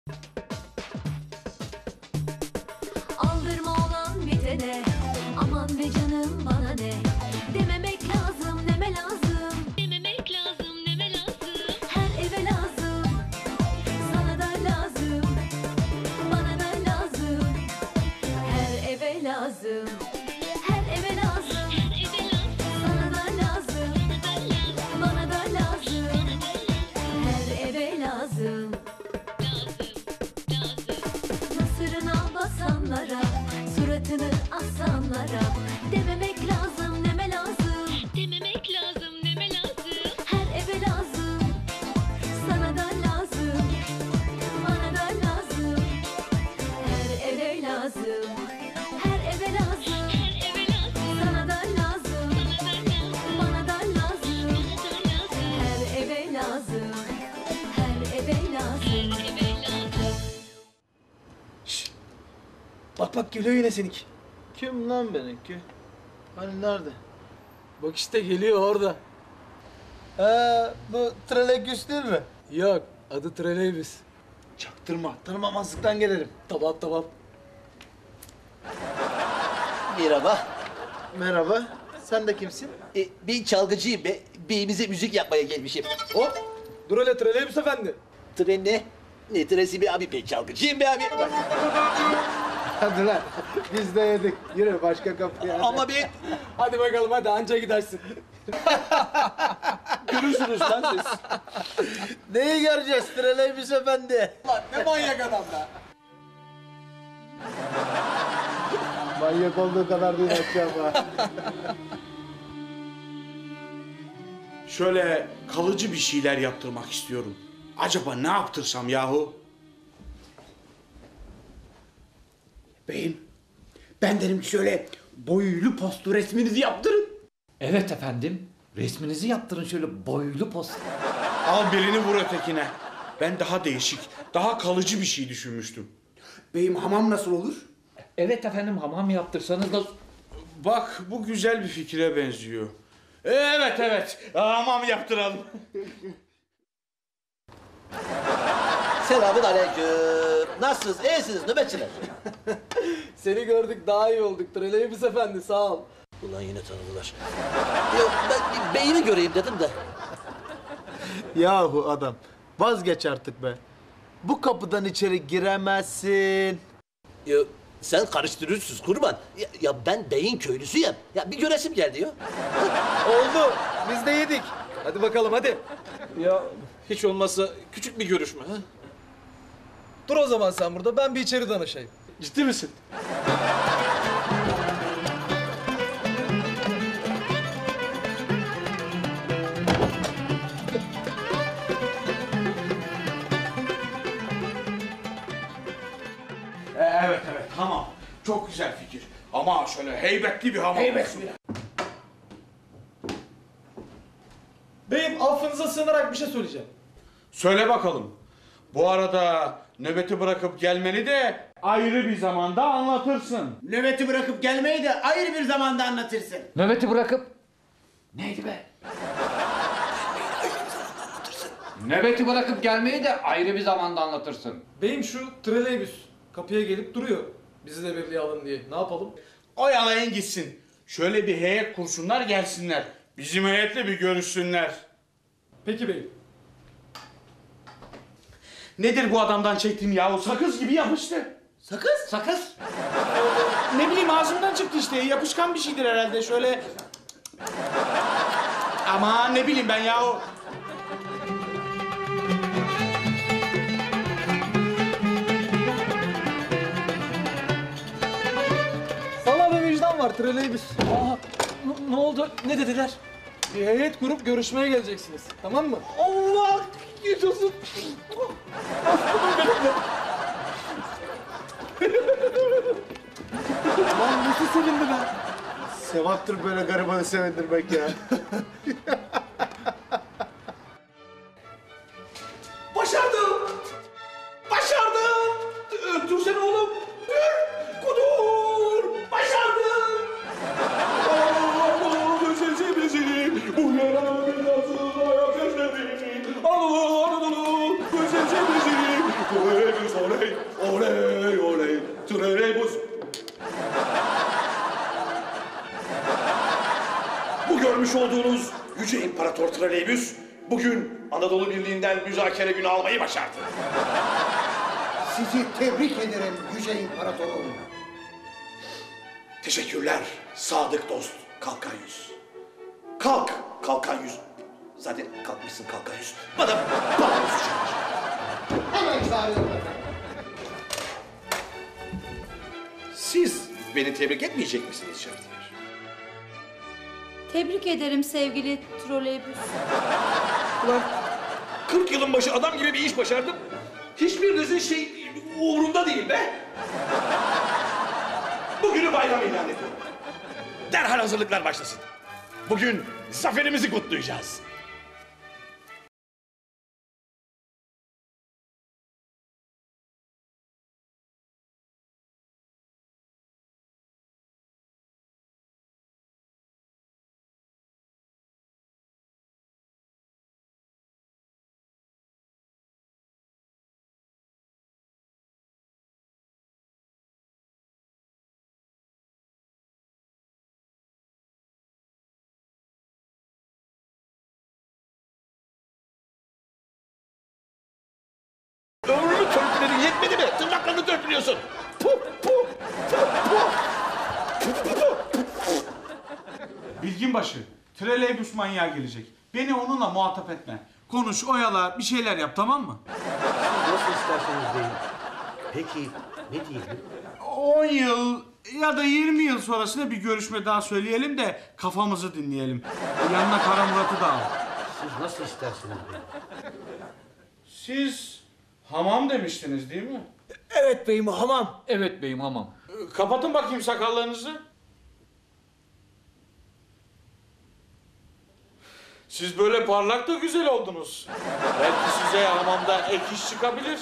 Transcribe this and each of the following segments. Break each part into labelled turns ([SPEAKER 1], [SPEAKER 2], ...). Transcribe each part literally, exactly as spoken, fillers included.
[SPEAKER 1] Aldırma olan bitene, aman be canım bana ne, dememek lazım neme lazım, dememek lazım neme lazım, her eve lazım, sana da lazım, bana da lazım, her eve lazım, her eve lazım, sana da lazım, bana da lazım, her eve lazım. Nasırına basanlara, suratını asanlara, dememek lazım neme lazım, dememek lazım neme lazım, her eve lazım, sana da lazım, bana da lazım, her eve lazım, her eve lazım, sana da lazım, bana da lazım, her eve lazım, her eve lazım.
[SPEAKER 2] Bak bak geliyor yine seninki.
[SPEAKER 3] Kim lan benimki? Hani nerede?
[SPEAKER 2] Bak işte geliyor orada.
[SPEAKER 3] Ee, bu troleküs değil mi?
[SPEAKER 2] Yok, adı Treleybüs.
[SPEAKER 3] Çaktırma, tanımamazlıktan gelirim.
[SPEAKER 2] Tamam tamam.
[SPEAKER 4] Merhaba.
[SPEAKER 3] Merhaba, sen de kimsin?
[SPEAKER 4] E, ben çalgıcıyım be. Beyimize müzik yapmaya gelmişim.
[SPEAKER 2] Hop! Dur hele Treleybüs efendi.
[SPEAKER 4] Tren ne? Ne tresi be abi? Ben çalgıcıyım be abi.
[SPEAKER 3] Hadi lan, biz de yedik. Yürü başka kapıya.
[SPEAKER 4] Ama ben...
[SPEAKER 2] Hadi bakalım hadi anca gidersin.
[SPEAKER 3] Görürsünüz lan siz. Neyi göreceğiz Treleybüs efendi?
[SPEAKER 2] Lan ne manyak adam be.
[SPEAKER 3] Manyak olduğu kadar değil akşama.
[SPEAKER 5] Şöyle kalıcı bir şeyler yaptırmak istiyorum. Acaba ne yaptırsam yahu? Beyim, ben derim ki şöyle boylu postu resminizi yaptırın.
[SPEAKER 6] Evet efendim. Resminizi yaptırın şöyle boylu post.
[SPEAKER 5] Al birini vur ötekine. Ben daha değişik, daha kalıcı bir şey düşünmüştüm. Beyim hamam nasıl olur?
[SPEAKER 6] Evet efendim hamam yaptırsanız da...
[SPEAKER 5] Bak bu güzel bir fikre benziyor. Evet evet, hamam yaptıralım.
[SPEAKER 4] Selamun aleyküm. Nasılsınız? İyisiniz nöbetçiler.
[SPEAKER 2] Seni gördük daha iyi olduk Treleybüs efendi sağ ol.
[SPEAKER 4] Ulan yine tanıdılar. Yok ben bir beyimi göreyim dedim de.
[SPEAKER 3] Yahu adam, vazgeç artık be. Bu kapıdan içeri giremezsin.
[SPEAKER 4] Ya, sen karıştırıyorsunuz kurban. Ya, ya ben beyin köylüsüyüm. Ya bir göresim geldi ya.
[SPEAKER 2] Oldu. Biz de yedik. Hadi bakalım hadi. Ya hiç olmazsa küçük bir görüşme. Ha? Dur o zaman sen burada ben bir içeri danışayım.
[SPEAKER 5] Ciddi misin? Ee, evet evet hamam. Çok güzel fikir. Ama şöyle heybetli bir hamam. Heybetli.
[SPEAKER 2] Beyim affınıza sığınarak bir şey söyleyeceğim.
[SPEAKER 5] Söyle bakalım. Bu arada nöbeti bırakıp gelmeni de ayrı bir zamanda anlatırsın.
[SPEAKER 7] Nöbeti bırakıp gelmeyi de ayrı bir zamanda anlatırsın.
[SPEAKER 6] Nöbeti bırakıp... Neydi be? Nöbeti bırakıp gelmeyi de ayrı bir zamanda anlatırsın.
[SPEAKER 2] Beyim şu Treleybüs kapıya gelip duruyor. Bizi de birliğe alın diye. Ne yapalım?
[SPEAKER 5] Oyalayın gitsin. Şöyle bir heyet kursunlar gelsinler. Bizim heyetle bir görüşsünler.
[SPEAKER 2] Peki beyim.
[SPEAKER 5] Nedir bu adamdan çektiğim yahu? Sakız gibi yapıştı.
[SPEAKER 7] Sakız.
[SPEAKER 6] Sakız.
[SPEAKER 5] Ne bileyim ağzımdan çıktı işte. Yapışkan bir şeydir herhalde. Şöyle... Aman ne bileyim ben yahu.
[SPEAKER 2] Sana bir vicdan var Treleybüs. Aa, n- ne oldu? Ne dediler? Bir heyet kurup görüşmeye geleceksiniz. Tamam mı? Allah! Yaşasın! Aslanım benim. Lan nasıl sevindi ben?
[SPEAKER 3] Sevaptır böyle garibanı sevindirmek ya.
[SPEAKER 5] Başardım! Başardım! Öldürsene oğlum! Dur! Kudur! Başardım! Allah'ım sesimizi bu yara nasıl ayak sesleri Anadolu Anadolu sesimizi bu evi
[SPEAKER 8] Görmüş olduğunuz Yüce İmparator Trolleybüs bugün Anadolu Birliği'nden müzakere günü almayı başardı.
[SPEAKER 9] Sizi tebrik ederim Yüce İmparatorum.
[SPEAKER 8] Teşekkürler sadık dost Kalkan Yüz. Kalk Kalkan Yüz. Zaten kalkmışsın Kalkan Yüz. Bana bana yüz çağır.
[SPEAKER 9] Hemen çağırıyorum efendim.
[SPEAKER 8] Siz beni tebrik etmeyecek misiniz Şahdiyar?
[SPEAKER 10] Tebrik ederim sevgili troleybüs.
[SPEAKER 8] Ulan kırk yılın başı adam gibi bir iş başardım. Hiçbirinizin şey umurumda değil be. Bugünü bayram ilan ediyorum. Derhal hazırlıklar başlasın. Bugün zaferimizi kutlayacağız. Ömrümü törpüledin yetmedi mi? Tırnaklarını törpülüyorsun. Puh puh puh puh.
[SPEAKER 5] Bilginbaşı, trolleybüs manyağı gelecek. Beni onunla muhatap etme. Konuş, oyala, bir şeyler yap, tamam mı?
[SPEAKER 4] Nasıl isterseniz beyim. Peki ne diyelim?
[SPEAKER 5] on yıl ya da yirmi yıl sonrasında bir görüşme daha söyleyelim de kafamızı dinleyelim. Yanına Kara Murat'ı da al.
[SPEAKER 4] Siz nasıl isterseniz beyim.
[SPEAKER 5] Siz hamam demiştiniz değil mi?
[SPEAKER 3] Evet beyim, hamam.
[SPEAKER 6] Evet beyim hamam.
[SPEAKER 5] Ee, Kapatın bakayım sakallarınızı. Siz böyle parlak da güzel oldunuz. Belki size hamamda ek iş çıkabilir.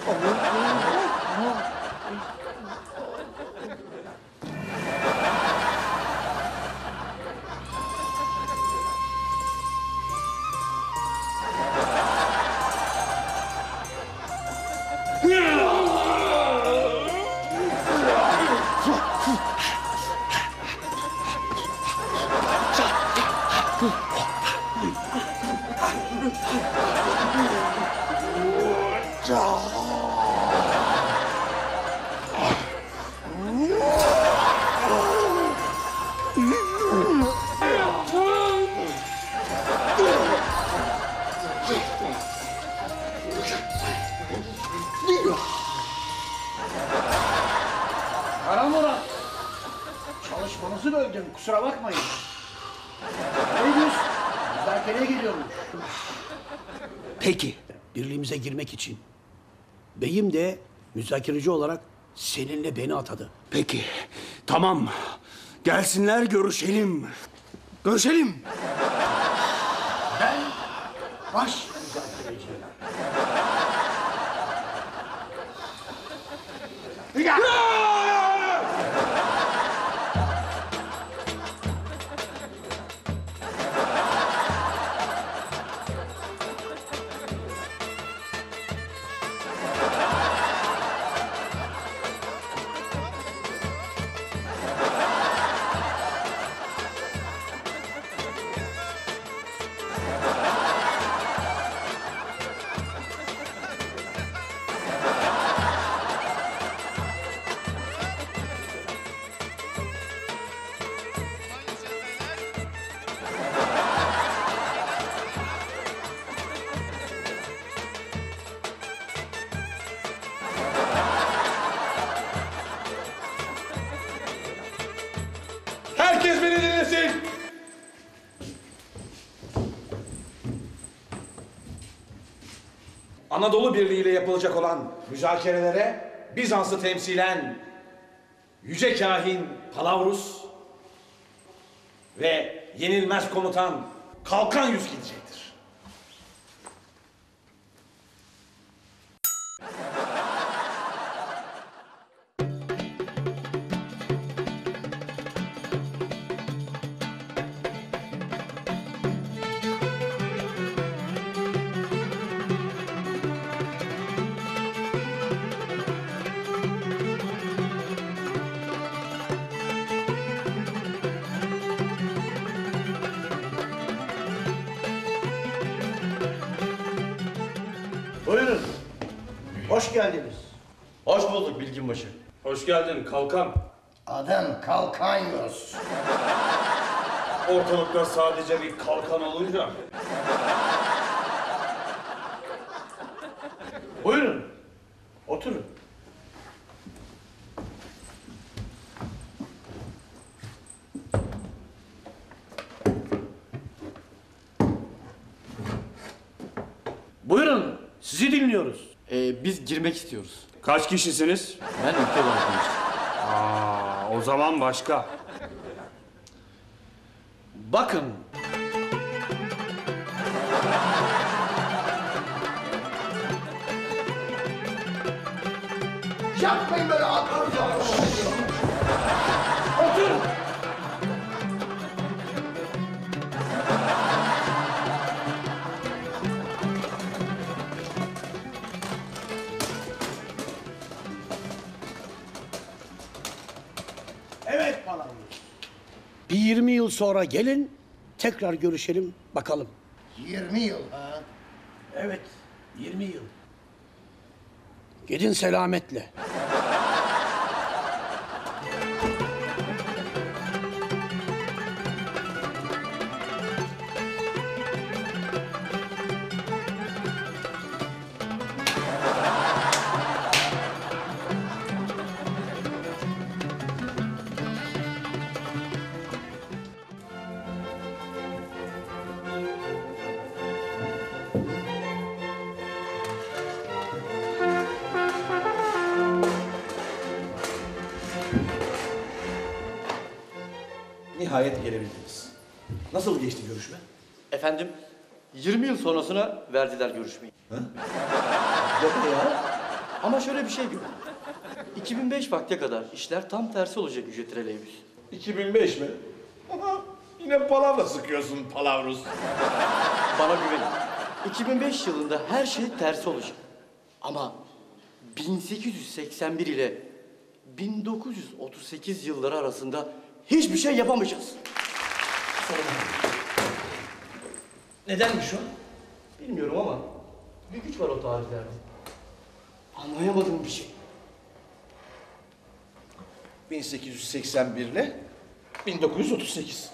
[SPEAKER 7] Kara Murat. Çalışmanızı böldüm, kusura bakmayın. Neymiş? Müzakereye geliyormuş.
[SPEAKER 11] Peki, birliğimize girmek için. Beyim de müzakereci olarak seninle beni atadı. Peki, tamam. Gelsinler görüşelim. Görüşelim.
[SPEAKER 7] Ben baş müzakereciyim.
[SPEAKER 8] Herkes beni dinlesin. Anadolu Birliği ile yapılacak olan müzakerelere Bizans'ı temsilen Yüce Kahin Palavrus ve yenilmez komutan Kalkan Yüz gidecektir.
[SPEAKER 7] Hoş geldiniz.
[SPEAKER 12] Hoş bulduk Bilginbaşı.
[SPEAKER 5] Hoş geldin kalkan.
[SPEAKER 7] Adım Kalkanyos.
[SPEAKER 5] Ortalıkta sadece bir kalkan olunca.
[SPEAKER 7] Buyurun. Oturun. Buyurun. Sizi dinliyoruz.
[SPEAKER 12] Ee, biz girmek istiyoruz.
[SPEAKER 5] Kaç kişisiniz?
[SPEAKER 12] Ben ülke olarak demiştim.
[SPEAKER 5] Aa, o zaman başka.
[SPEAKER 12] Bakın.
[SPEAKER 7] Yapmayın böyle arkamda. Oturun. Evet Palavra.
[SPEAKER 11] Bir yirmi yıl sonra gelin, tekrar görüşelim, bakalım.
[SPEAKER 7] yirmi yıl ha? Evet, yirmi yıl.
[SPEAKER 11] Gidin selametle.
[SPEAKER 8] Nihayet gelebildiniz. Nasıl geçti görüşme?
[SPEAKER 12] Efendim, yirmi yıl sonrasına verdiler görüşmeyi.
[SPEAKER 8] Ha? Yok ya.
[SPEAKER 12] Ama şöyle bir şey gördüm. iki bin beş vakte kadar işler tam tersi olacak Yüce Treleybüs.
[SPEAKER 8] iki bin beş mi? Yine palavra sıkıyorsun palavrus.
[SPEAKER 12] Bana güvenin. iki bin beş yılında her şey tersi olacak. Ama bin sekiz yüz seksen bir ile bin dokuz yüz otuz sekiz yılları arasında hiçbir şey yapamayacağız.
[SPEAKER 8] Nedenmiş o?
[SPEAKER 12] Bilmiyorum ama bir güç var o tarihlerde. Anlayamadığım bir şey.
[SPEAKER 8] bin sekiz yüz seksen bir ile bin dokuz yüz otuz sekiz.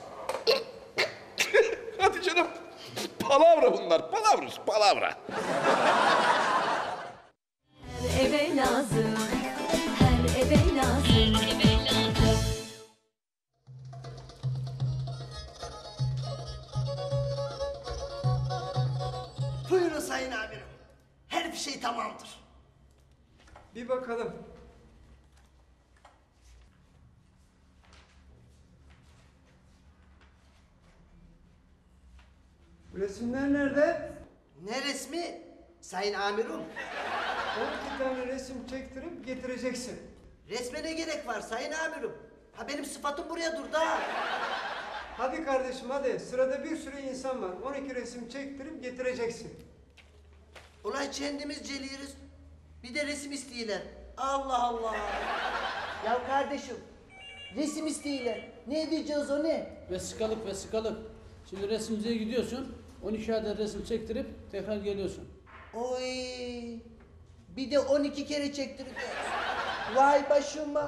[SPEAKER 8] Hadi canım. Palavra bunlar. Palavrus, palavra.
[SPEAKER 1] Her eve lazım, her eve lazım, her eve lazım.
[SPEAKER 13] Buyurun sayın amirim. Her bir şey tamamdır.
[SPEAKER 2] Bir bakalım. Bu resimler nerede?
[SPEAKER 13] Ne resmi? Sayın amirim.
[SPEAKER 2] on iki tane resim çektirip getireceksin.
[SPEAKER 13] Resme ne gerek var sayın amirim? Ha benim sıfatım buraya durdu ha.
[SPEAKER 2] Hadi kardeşim hadi. Sırada bir sürü insan var. on iki resim çektirip getireceksin.
[SPEAKER 13] Ulan kendimiz celiyoruz. Bir de resim isteyiler. Allah Allah. Ya kardeşim. Resim isteyiler. Ne edeceğiz o ne?
[SPEAKER 14] Vesikalık vesikalık. Şimdi resimciye gidiyorsun. on iki adet resim çektirip tekrar geliyorsun.
[SPEAKER 13] Oy. Bir de on iki kere çektireceğiz. Vay başıma.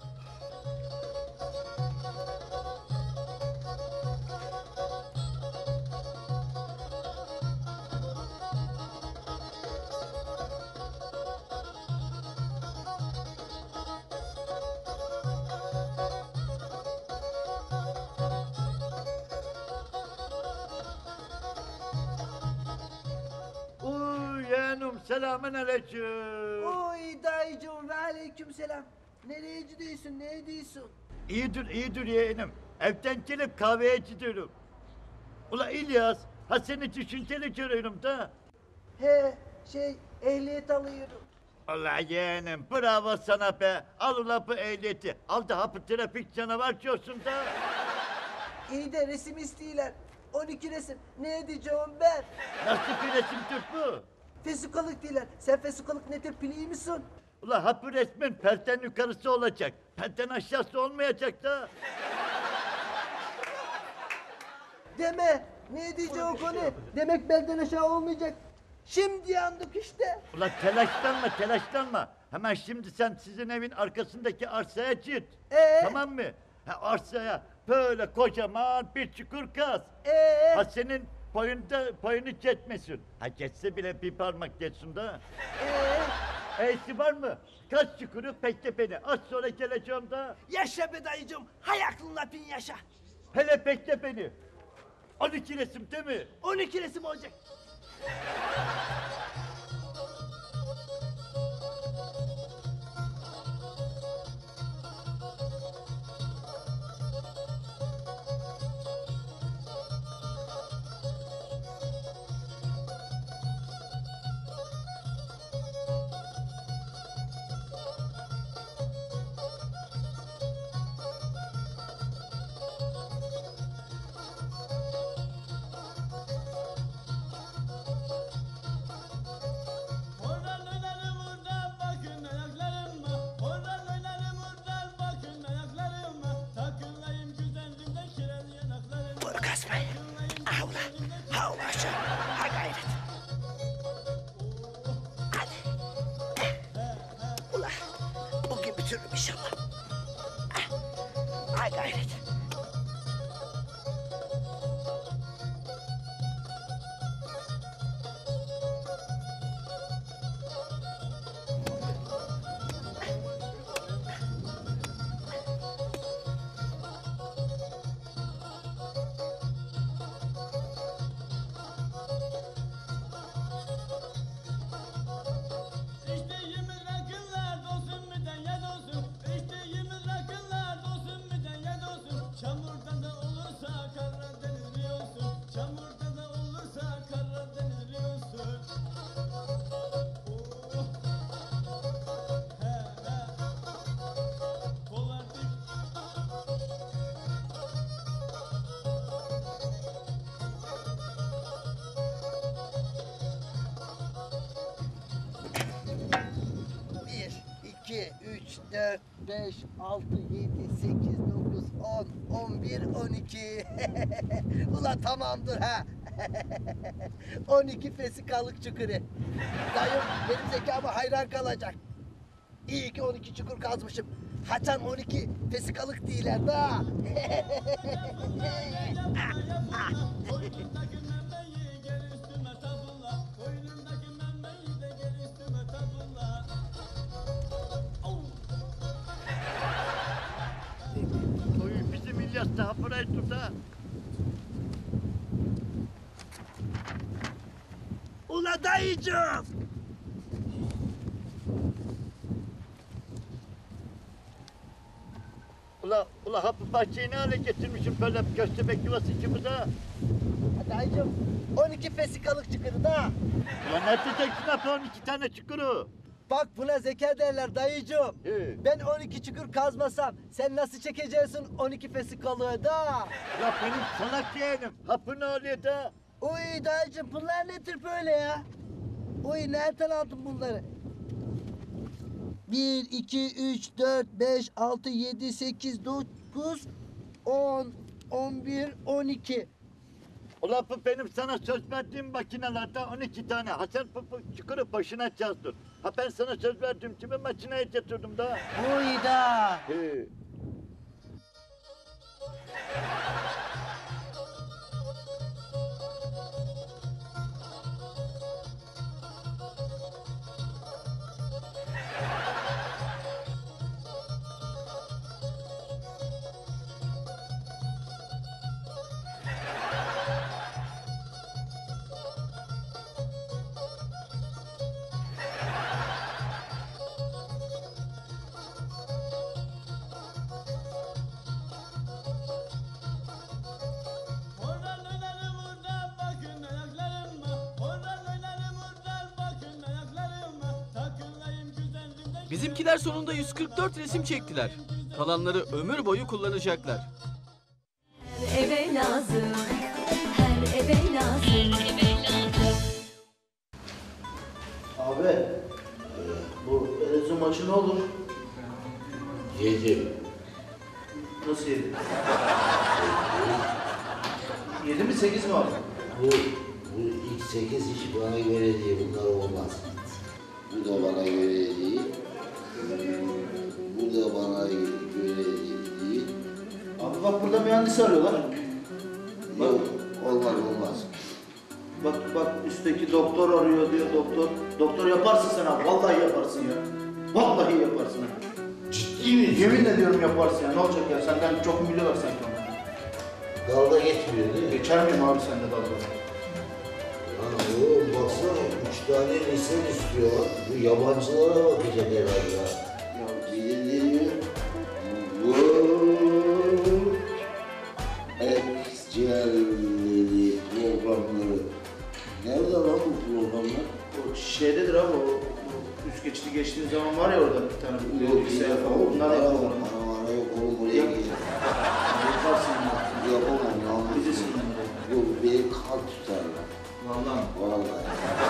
[SPEAKER 15] Uy yeğenim selamün aleyküm.
[SPEAKER 13] Oy dayıcığım ve aleyküm selam. Nereye gidiyorsun, ne ediyorsun?
[SPEAKER 15] İyidir iyidir yeğenim. Evden gelip kahveye gidiyorum. Ula İlyas, ha seni düşünceli görüyorum da.
[SPEAKER 13] He, şey, ehliyet alıyorum.
[SPEAKER 15] Ula yeğenim bravo sana be. Al ula bu ehliyeti. Al da hapı trafik canavar diyorsun da.
[SPEAKER 13] İyi de resim istiyorlar. on iki resim. Ne edeceğim ben?
[SPEAKER 15] Nasıl bir resimdir bu?
[SPEAKER 13] Fesikalık diyorlar. Sen fesikalık nedir biliyor musun?
[SPEAKER 15] Ula hapı resmin pelten yukarısı olacak. Pelten aşağısı olmayacak da.
[SPEAKER 13] Deme. Ne edeceğim o konu? Demek belden aşağı olmayacak. Şimdi yandık işte.
[SPEAKER 15] Ulan telaşlanma telaşlanma. Hemen şimdi sen sizin evin arkasındaki arsaya çık.
[SPEAKER 13] Ee?
[SPEAKER 15] Tamam mı? Ha, arsaya böyle kocaman bir çukur kaz.
[SPEAKER 13] Ee?
[SPEAKER 15] Ha senin payında payını geçmesin. Ha geçse bile bir parmak geçsin de.
[SPEAKER 13] Ee?
[SPEAKER 15] E'si var mı? Kaç çukuru bekle beni. Az sonra geleceğim da.
[SPEAKER 13] Yaşa be dayıcım. Hay aklınla bin yaşa.
[SPEAKER 15] Hele bekle beni. on iki resim değil mi?
[SPEAKER 13] on iki resim olacak. İnşallah. Hay gayret. iki, üç, dört, beş, altı, yedi, sekiz, dokuz, on, on bir, on iki. Ulan tamamdır ha. on iki fesikalık çukuru. Dayım benim zekama hayran kalacak. İyi ki on iki çukur kazmışım. Haçan on iki fesikalık değiller da.
[SPEAKER 15] Oy bizim İlyas daha burayı tut ha.
[SPEAKER 13] Ula dayıcığım.
[SPEAKER 15] Ula, ula hapı bahçeyi ne hale getirmişim böyle bir köstebek yuvası içimize.
[SPEAKER 13] Dayıcığım on iki fesikalık çukuru da.
[SPEAKER 15] Ulan nerede çeksin hapı on iki tane çukuru?
[SPEAKER 13] Bak buna zeka derler dayıcığım.
[SPEAKER 15] He.
[SPEAKER 13] Ben on iki çukur kazmasam sen nasıl çekeceksin on iki fesikalığı da?
[SPEAKER 15] Ya benim salak yeğenim hapı ne oluyor da?
[SPEAKER 13] Uy dayıcığım bunlar nedir böyle ya? Uy nereden aldın bunları? Bir, iki, üç, dört, beş, altı, yedi, sekiz, dokuz, on, on bir, on iki.
[SPEAKER 15] Ulan bu benim sana söz verdiğim makinelerde on iki tane. Ha sen bu, bu çukuru başına çazdın. Ha ben sana söz verdiğim gibi makineye getirdim da.
[SPEAKER 13] Uy da.
[SPEAKER 15] He.
[SPEAKER 16] Bizimkiler sonunda yüz kırk dört resim çektiler. Kalanları ömür boyu kullanacaklar.
[SPEAKER 1] Her eve lazım, her eve lazım, her eve lazım.
[SPEAKER 3] Abi, e, bu Elazığ maçı ne olur?
[SPEAKER 4] Yedi.
[SPEAKER 3] Nasıl yedi? Yedi mi sekiz mi abi?
[SPEAKER 4] Bu, bu
[SPEAKER 17] sekiz hiç bana göre değil. Bunlar olmaz. Bu da bana göre değil. Bu da bana göre değil.
[SPEAKER 3] Abi bak burada mühendis arıyorlar.
[SPEAKER 17] Yok, olmaz olmaz.
[SPEAKER 3] Bak bak üstteki doktor arıyor diyor doktor. Doktor yaparsın sen abi. Vallahi yaparsın ya. Vallahi yaparsın ha.
[SPEAKER 17] Ciddi misin?
[SPEAKER 3] Yemin ediyorum yaparsın ya. Ne olacak ya? Senden çok mu biliyorlar sanki onu?
[SPEAKER 17] Dalga geçmiyor değil mi?
[SPEAKER 3] Geçer miyim abi sende dalga?
[SPEAKER 17] Lan oğlum baksana üç tane lisan istiyor. Bu yabancılara bakacak herhalde. Ya belirleniyor. Bu ekciğerleri programları. Nerede lan bu programlar?
[SPEAKER 3] O şeydedir abi o, o üst geçidi geçtiğin zaman var ya orada bir tane bilgisayar falan. Bunlar yapıyorlar.
[SPEAKER 17] Bana bana yok oğlum buraya gel.
[SPEAKER 3] Yaparsın ya.
[SPEAKER 17] Yapamam yalnız.
[SPEAKER 3] Bilirsin.
[SPEAKER 17] Yok beni kan tutarlar.
[SPEAKER 3] Vallahi.
[SPEAKER 17] Vallahi.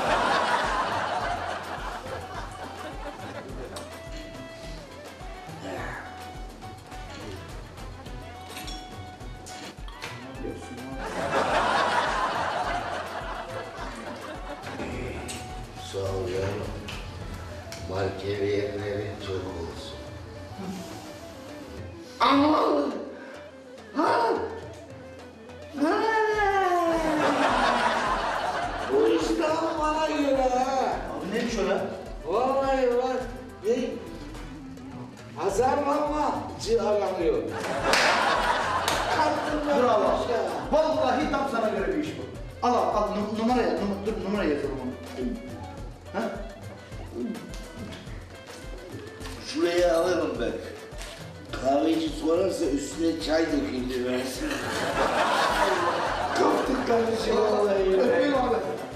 [SPEAKER 17] Sağ ol canım. Markeviyerlerin çok olsun. Aman! Ha! Ha! Bu iştahım bana göre ha.
[SPEAKER 3] Abi neymiş o ya?
[SPEAKER 17] Vallahi var. Ne? Pazarlamacı aranıyor.
[SPEAKER 3] Bravo. Vallahi tam sana göre bir iş bu. Al al al num numara yaz. Num dur numara yazalım onu. Ha?
[SPEAKER 17] Şuraya alırım ben. Kahveci sorarsa üstüne çay döküldü versin. Kaptık kardeşim vallahi.
[SPEAKER 3] Öpeyim abi.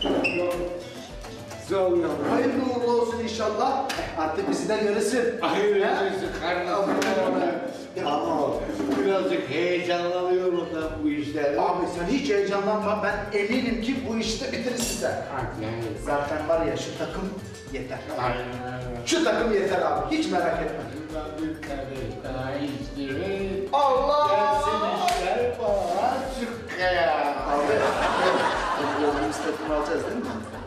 [SPEAKER 17] Sağ ol yavrum.
[SPEAKER 3] Hayırlı uğurlu olsun inşallah. Artık bizi de görürsün.
[SPEAKER 17] Hayırlı olsun kardeşim. Ama birazcık heyecanlanıyorum ben bu işlere.
[SPEAKER 3] Abi sen hiç heyecanlanma. Ben eminim ki bu işte bitirirsin sen. Zaten var ya şu takım yeter. Şu takım yeter abi. Hiç merak etme. Allah!
[SPEAKER 17] Gelsin işler bana çık ya.
[SPEAKER 3] Abi, okulumuz takım alacağız değil mi?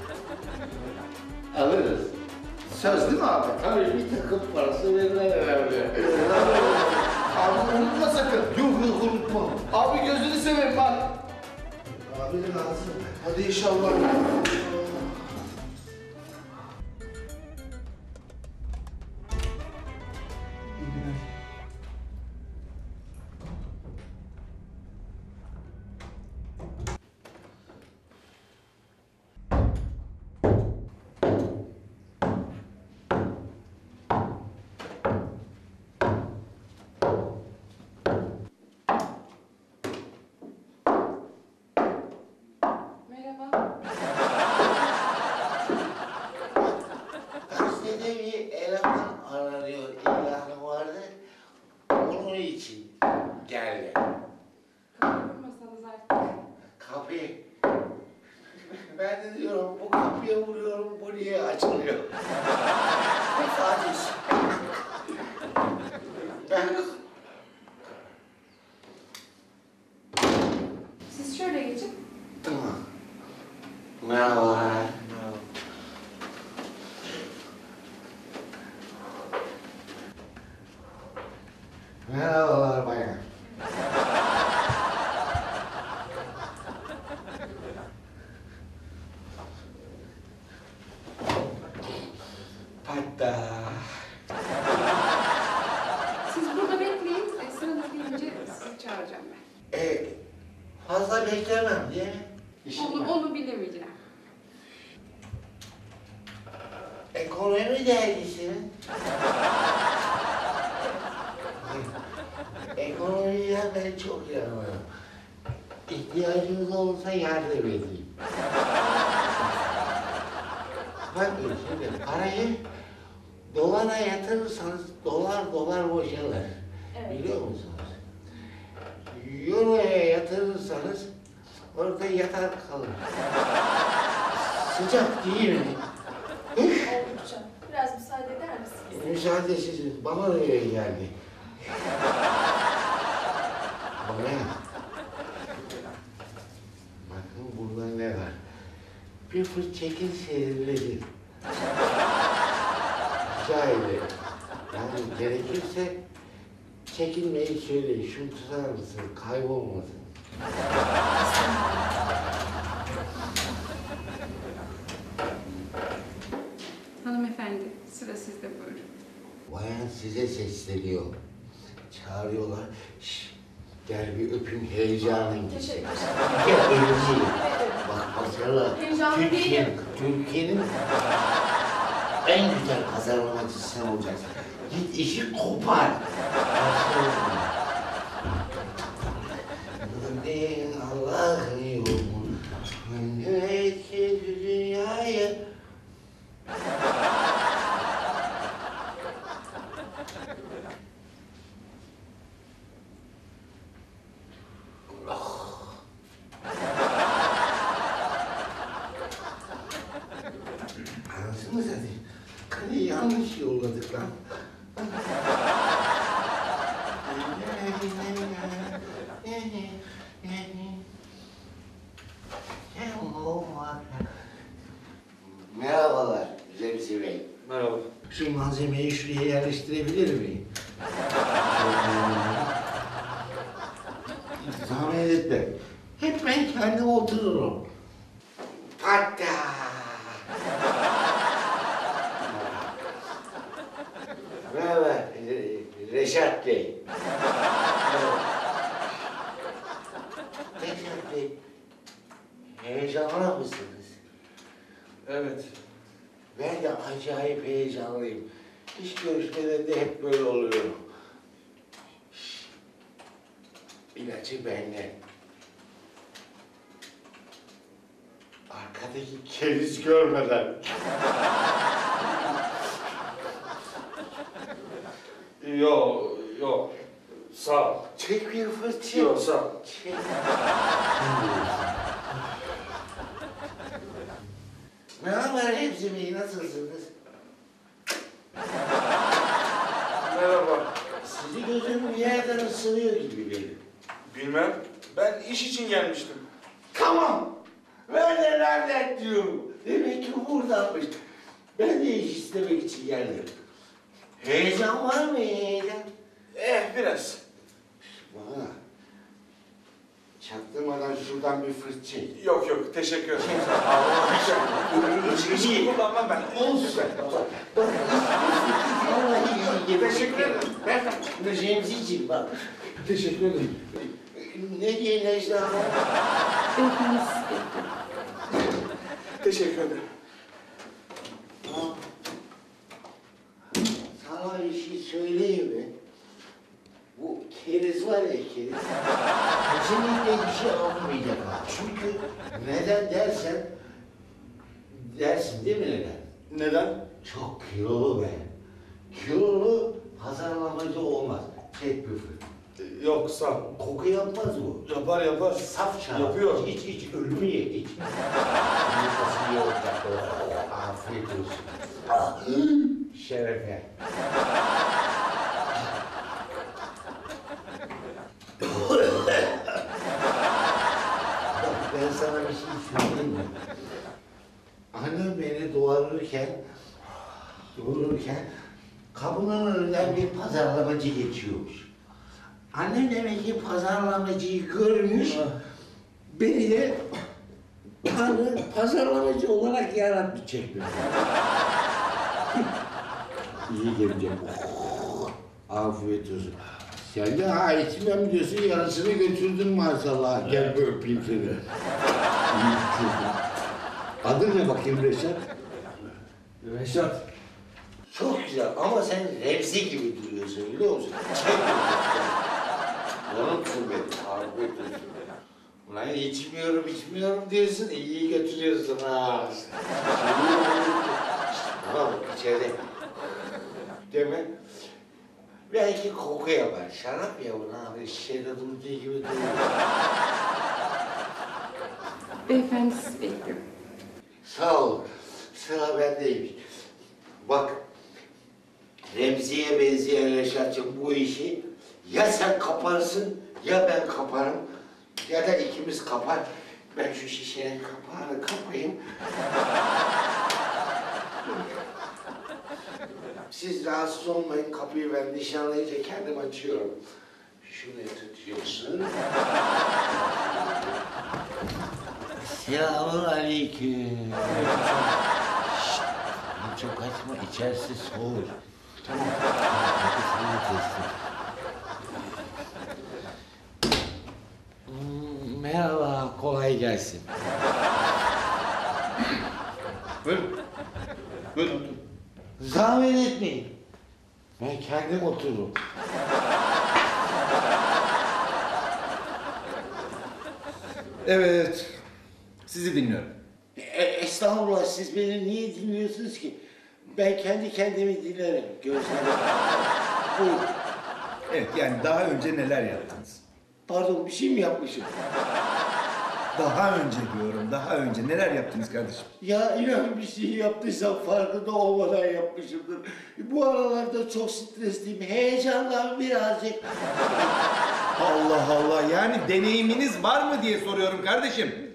[SPEAKER 17] Alırız.
[SPEAKER 3] Söz değil mi abi?
[SPEAKER 17] Tabii bir takım parası verirler herhalde.
[SPEAKER 3] Abi unutma sakın. Yok yok unutma. Abi gözünü seveyim bak.
[SPEAKER 17] Abi lazım.
[SPEAKER 3] Hadi inşallah.
[SPEAKER 10] Merhaba.
[SPEAKER 17] Gazetede bir eleman aranıyor ilanı vardı. Onun için geldi.
[SPEAKER 10] Kapatmasanız artık.
[SPEAKER 17] Kapıyı. Ben de diyorum bu kapıya vuruyorum bu niye açılıyor? Tesadüf. Ben
[SPEAKER 10] Siz şöyle geçin.
[SPEAKER 17] tamam. Merhaba. Merhabalar bayan. Hatta.
[SPEAKER 10] Siz burada bekleyin. E, sıranız gelince sizi çağıracağım ben.
[SPEAKER 17] E, fazla beklemem değil mi?
[SPEAKER 10] Onu, onu bilemeyeceğim.
[SPEAKER 17] Ekonomi dergisinin ekonomiden ben çok yanıyorum. İhtiyacınız olursa yardım edeyim. Bakın şimdi parayı dolara yatırırsanız dolar dolar boşalır.
[SPEAKER 10] Evet.
[SPEAKER 17] Biliyor musunuz? Euro'ya yatırırsanız orada yatar kalır. Sıcak değil mi?
[SPEAKER 10] Oldukça. Biraz müsaade eder misiniz?
[SPEAKER 17] Müsaadesiz bana öyle geldi. Bana bakın burada ne var? bir fırt çekin seyirlerin. Rica ederim. Yani gerekirse çekinmeyi söyleyin. Şunu tutar mısın? Kaybolmasın.
[SPEAKER 10] Hanımefendi, sıra sizde buyurun.
[SPEAKER 17] Bayan size sesleniyor. Çağırıyorlar. Şş, gel bir öpün heyecanın gitsin. Gel öpeyim. Bak mesela
[SPEAKER 10] Heyecanlı
[SPEAKER 17] Türkiye,
[SPEAKER 10] değilim.
[SPEAKER 17] Türkiye'nin en güzel pazarlamacısı sen olacaksın. Git işi kopar. Ne Allah'ın yolu, ne dünyayı. Anasını satayım. Hani yanlış yolladık lan. Merhabalar Remzi Bey.
[SPEAKER 2] Merhaba.
[SPEAKER 17] Şu malzemeyi şuraya yerleştirebilir miyim? Zahmet etme. Hep ben kendim otururum. Hatta. Merhaba Re- Reşat Bey. Reşat Bey, heyecanlı mısınız?
[SPEAKER 2] Evet.
[SPEAKER 17] Ben de acayip heyecanlıyım. İş görüşmelerinde hep böyle oluyorum. İlacı benden. Arkadaki keriz görmeden.
[SPEAKER 2] Yok, yok. Sağ ol.
[SPEAKER 17] Çek bir fırça.
[SPEAKER 2] Yok, sağ ol.
[SPEAKER 17] Çek. Merhaba Remzi Bey, nasılsınız?
[SPEAKER 2] Merhaba.
[SPEAKER 17] Sizi gözüm bir yerden ısırıyor gibi benim.
[SPEAKER 2] Bilmem. Ben iş için gelmiştim.
[SPEAKER 17] Tamam. Ben de nereden diyorum. Demek ki buradanmış. Ben de iş istemek için geldim. Heyecan var mı heyecan?
[SPEAKER 2] Eh, biraz.
[SPEAKER 17] Bana çaktırmadan şuradan bir fırt çek.
[SPEAKER 2] Yok yok, teşekkür ederim.
[SPEAKER 17] Hiç
[SPEAKER 2] Hiç kullanmam ben.
[SPEAKER 17] olsun. Bak, vallahi iyi gibi.
[SPEAKER 2] Teşekkür ederim.
[SPEAKER 17] Remzi'ciğim bak.
[SPEAKER 2] Teşekkür ederim.
[SPEAKER 17] Ne diye Necla Hanım?
[SPEAKER 10] Beyefendi siz bekleyin.
[SPEAKER 2] Teşekkür ederim.
[SPEAKER 17] Sana bir şey söyleyeyim mi? Bu keriz var ya keriz. Kesinlikle bir şey almayacak ha. Çünkü neden dersen, dersin değil mi neden?
[SPEAKER 2] Neden?
[SPEAKER 17] Çok kilolu be. Kilolu pazarlamacı olmaz. Çek bir fırt.
[SPEAKER 2] Yok, sağ ol.
[SPEAKER 17] Koku yapmaz bu.
[SPEAKER 2] Yapar yapar.
[SPEAKER 17] Saf şarap.
[SPEAKER 2] Yapıyor.
[SPEAKER 17] İç iç ölümü ye iç. Yumurtası iyi olacak. Afiyet olsun. Ah, şerefe. Bak ben sana bir şey söyleyeyim mi? Annem beni doğururken, doğururken kapının önünden bir pazarlamacı geçiyormuş. Annem demek ki pazarlamacıyı görmüş, beni de Tanrı pazarlamacı olarak yaratmış çekmiş. İyi gelecek. Oh, afiyet olsun. Sen de ha içmem diyorsun, yarısını götürdün maşallah. Gel bir öpeyim seni. İyi çocuğum. Adın ne bakayım Reşat?
[SPEAKER 2] Reşat.
[SPEAKER 17] Çok güzel ama sen Remzi gibi duruyorsun biliyor musun? Çekmiyorsun. Yanıltın beni, afiyet olsun. Ulan içmiyorum, içmiyorum diyorsun, iyi götürüyorsun ha. Tamam, içeride. Değil mi? Belki koku yapar. Şarap ya buna abi, şişede durduğu gibi duruyor.
[SPEAKER 10] Beyefendi siz bekliyorum.
[SPEAKER 17] Sağ ol, sıra bendeymiş. Bak, Remzi'ye benzeyen Reşat'cığım bu işi ya sen kaparsın ya ben kaparım ya da ikimiz kapar. Ben şu şişenin kapağını kapayım. Siz rahatsız olmayın, kapıyı ben nişanlayınca kendim açıyorum. Şuraya tutuyorsun. Selamun aleyküm. Şşt, çok açma, içerisi soğur. Tamam. Kapısını kestim. Hmm, merhaba, kolay gelsin.
[SPEAKER 8] Buyurun. Buyurun oturun.
[SPEAKER 17] Zahmet etmeyin. Ben kendim otururum.
[SPEAKER 8] Evet. Sizi dinliyorum.
[SPEAKER 17] E, estağfurullah, siz beni niye dinliyorsunuz ki? Ben kendi kendimi dinlerim. Gözlerim. Buyurun.
[SPEAKER 8] Evet, yani daha önce neler yaptınız?
[SPEAKER 17] Pardon, bir şey mi yapmışım?
[SPEAKER 8] Daha önce diyorum, daha önce neler yaptınız kardeşim?
[SPEAKER 17] Ya inan bir şey yaptıysam farkında olmadan yapmışımdır. Bu aralarda çok stresliyim, heyecandan birazcık.
[SPEAKER 8] Allah Allah, yani deneyiminiz var mı diye soruyorum kardeşim.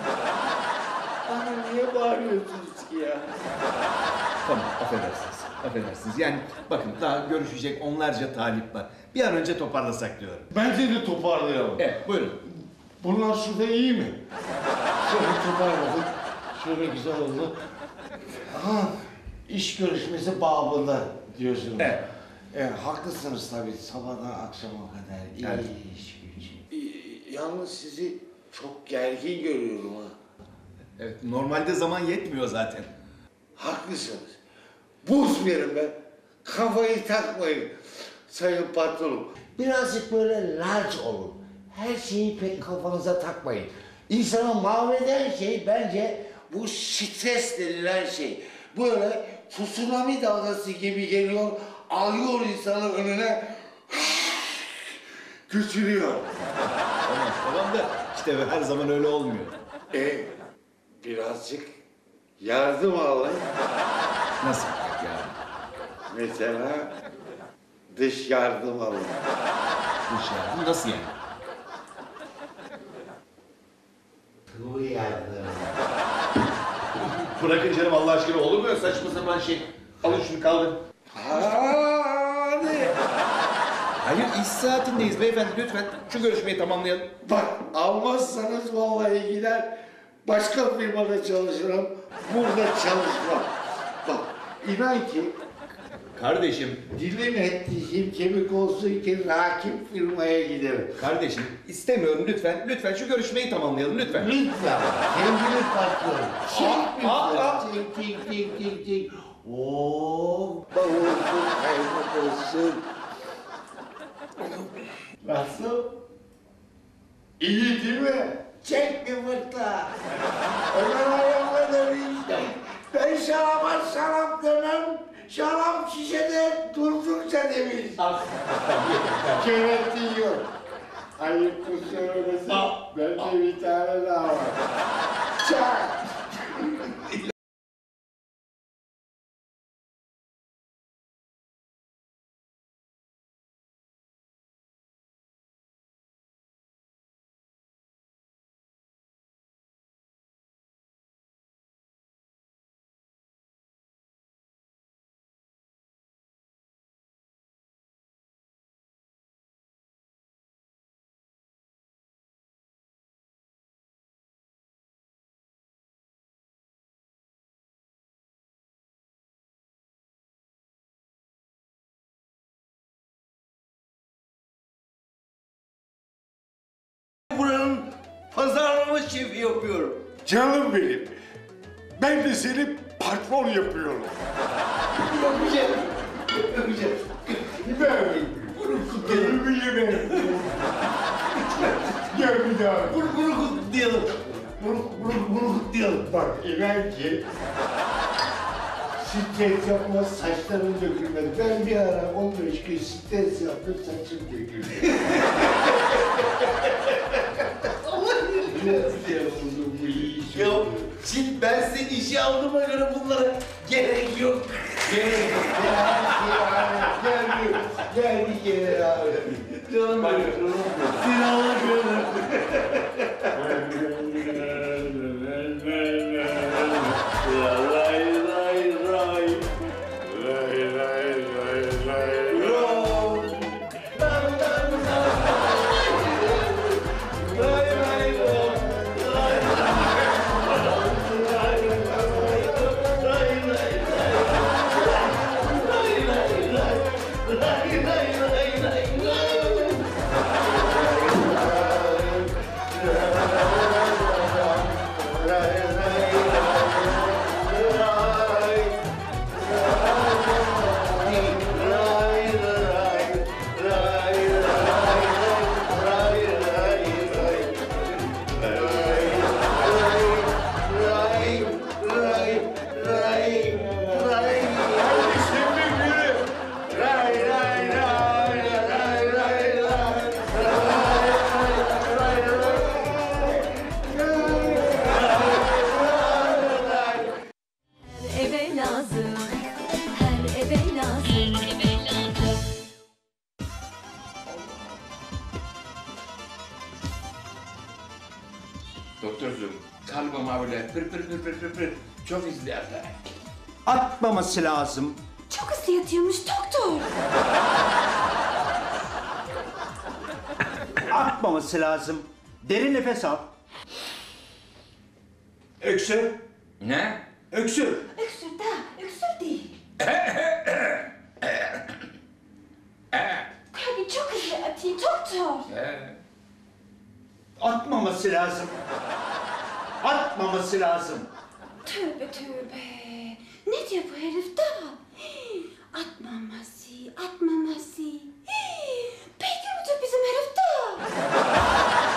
[SPEAKER 17] Bana niye bağırıyorsunuz ki ya?
[SPEAKER 8] Tamam, affedersiniz, affedersiniz. Yani bakın daha görüşecek onlarca talip var. Bir an önce toparlasak diyorum.
[SPEAKER 17] Bence de toparlayalım.
[SPEAKER 8] Evet, buyurun.
[SPEAKER 17] Bunlar şurada iyi mi? Şöyle toparladık. Şöyle güzel oldu. Ha, iş görüşmesi babında diyorsunuz.
[SPEAKER 8] Evet.
[SPEAKER 17] E, haklısınız tabii. Sabahdan akşama kadar
[SPEAKER 8] Evet.
[SPEAKER 17] iş güç. E, yalnız sizi çok gergin görüyorum ha.
[SPEAKER 8] Evet, normalde zaman yetmiyor zaten.
[SPEAKER 17] Haklısınız. Bozmayalım ben. Kafayı takmayın sayın patronum. Birazcık böyle large olun. Her şeyi pek kafanıza takmayın. İnsanı mahveden şey bence bu stres denilen şey. Böyle tsunami dalgası gibi geliyor, alıyor insanı önüne, götürüyor.
[SPEAKER 8] Tamam, tamam da işte her zaman öyle olmuyor.
[SPEAKER 17] E, birazcık yardım alın.
[SPEAKER 8] Nasıl yani?
[SPEAKER 17] Mesela dış yardım alın.
[SPEAKER 8] Dış yardım nasıl yani?
[SPEAKER 17] Bu yardım.
[SPEAKER 8] Bırakın canım Allah aşkına, olur mu saçma sapan şey? Alın şunu, kaldırın.
[SPEAKER 17] Hadi.
[SPEAKER 8] Hayır, iş saatindeyiz beyefendi, lütfen şu görüşmeyi tamamlayalım.
[SPEAKER 17] Bak, almazsanız vallahi gider başka firmada çalışırım, burada çalışmam. Bak, inan ki
[SPEAKER 8] Kardeşim.
[SPEAKER 17] dilim et dişim kemik olsun ki rakip firmaya giderim.
[SPEAKER 8] Kardeşim istemiyorum, lütfen, lütfen şu görüşmeyi tamamlayalım lütfen.
[SPEAKER 17] Lütfen, sevgili patron. Çek
[SPEAKER 8] Aa, aa.
[SPEAKER 17] lütfen, çek, çek, çek, çek, çek. Oo, bavulsun, kaymak olsun. Nasıl? İyi değil mi? Çek bir fırta. Ömer ayağıma döneyim. Ben şaraba şarap demem. Şarap şişede durdukça demiş. Keretin yok. Ayıp bu söylemesi. Bende bir tane daha var. Çak.
[SPEAKER 18] Buranın pazarlama şefi yapıyorum.
[SPEAKER 17] Canım benim. Ben de seni patron yapıyorum.
[SPEAKER 18] Yapacağım. Yapacağım.
[SPEAKER 17] Ben ölümü yeme. Gel bir daha.
[SPEAKER 18] Bunu, bunu kutlayalım. Bunu, bunu, bunu kutlayalım.
[SPEAKER 17] Bak inan ki stres yapma, saçların dökülmedi. Ben bir ara on beş gün stres yaptım, saçım döküldü.
[SPEAKER 18] Ya şimdi ben seni işe aldığıma göre bunlara gerek yok.
[SPEAKER 17] Gerek yok. Geldi, geldi geri abi.
[SPEAKER 18] Canım benim. Seni Allah gönder. Ray ray ray ray ray.
[SPEAKER 1] Eve lazım, her eve lazım.
[SPEAKER 19] Doktorcuğum, kalbıma öyle pır pır pır pır pır pır çok izlerler.
[SPEAKER 3] Atmaması lazım.
[SPEAKER 1] Çok ısı yatıyormuş doktor.
[SPEAKER 3] Atmaması lazım. Derin nefes al. Öksür.
[SPEAKER 19] Ne?
[SPEAKER 3] Öksür.
[SPEAKER 1] Öksür da, öksür değil. Kalbi çok hızlı atıyor doktor.
[SPEAKER 3] Atmaması lazım. Atmaması lazım.
[SPEAKER 1] Tövbe tövbe. Ne diyor bu herif daha? Atmaması, atmaması. Peki bu bizim herif daha.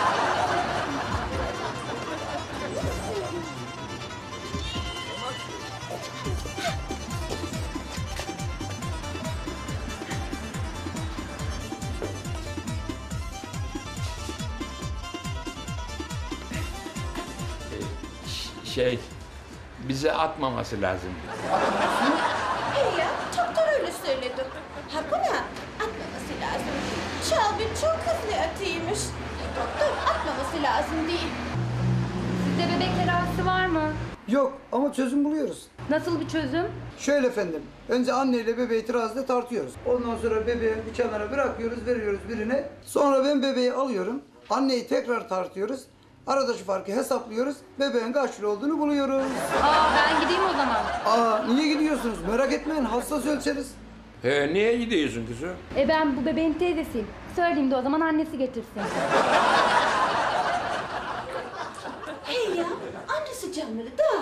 [SPEAKER 19] Şey, bize atmaması lazım.
[SPEAKER 1] Hey ya, doktor öyle söyledi. Ha buna atmaması lazım. Çalbi çok hızlı atıyormuş. Doktor atmaması lazım değil.
[SPEAKER 20] Sizde bebek tedavisi var mı?
[SPEAKER 21] Yok ama çözüm buluyoruz.
[SPEAKER 20] Nasıl bir çözüm?
[SPEAKER 21] Şöyle efendim, önce anneyle bebeği terazide tartıyoruz. Ondan sonra bebeği bir kenara bırakıyoruz, veriyoruz birine. Sonra ben bebeği alıyorum, anneyi tekrar tartıyoruz. Arada şu farkı hesaplıyoruz, bebeğin kaç kilo olduğunu buluyoruz.
[SPEAKER 20] Aa ben gideyim o zaman.
[SPEAKER 21] Aa niye gidiyorsunuz? Merak etmeyin, hassas ölçeriz.
[SPEAKER 19] He, niye gidiyorsun kızım?
[SPEAKER 20] E ben bu bebeğin teyzesiyim. Söyleyeyim de o zaman annesi getirsin.
[SPEAKER 1] Hey ya, annesi canları da.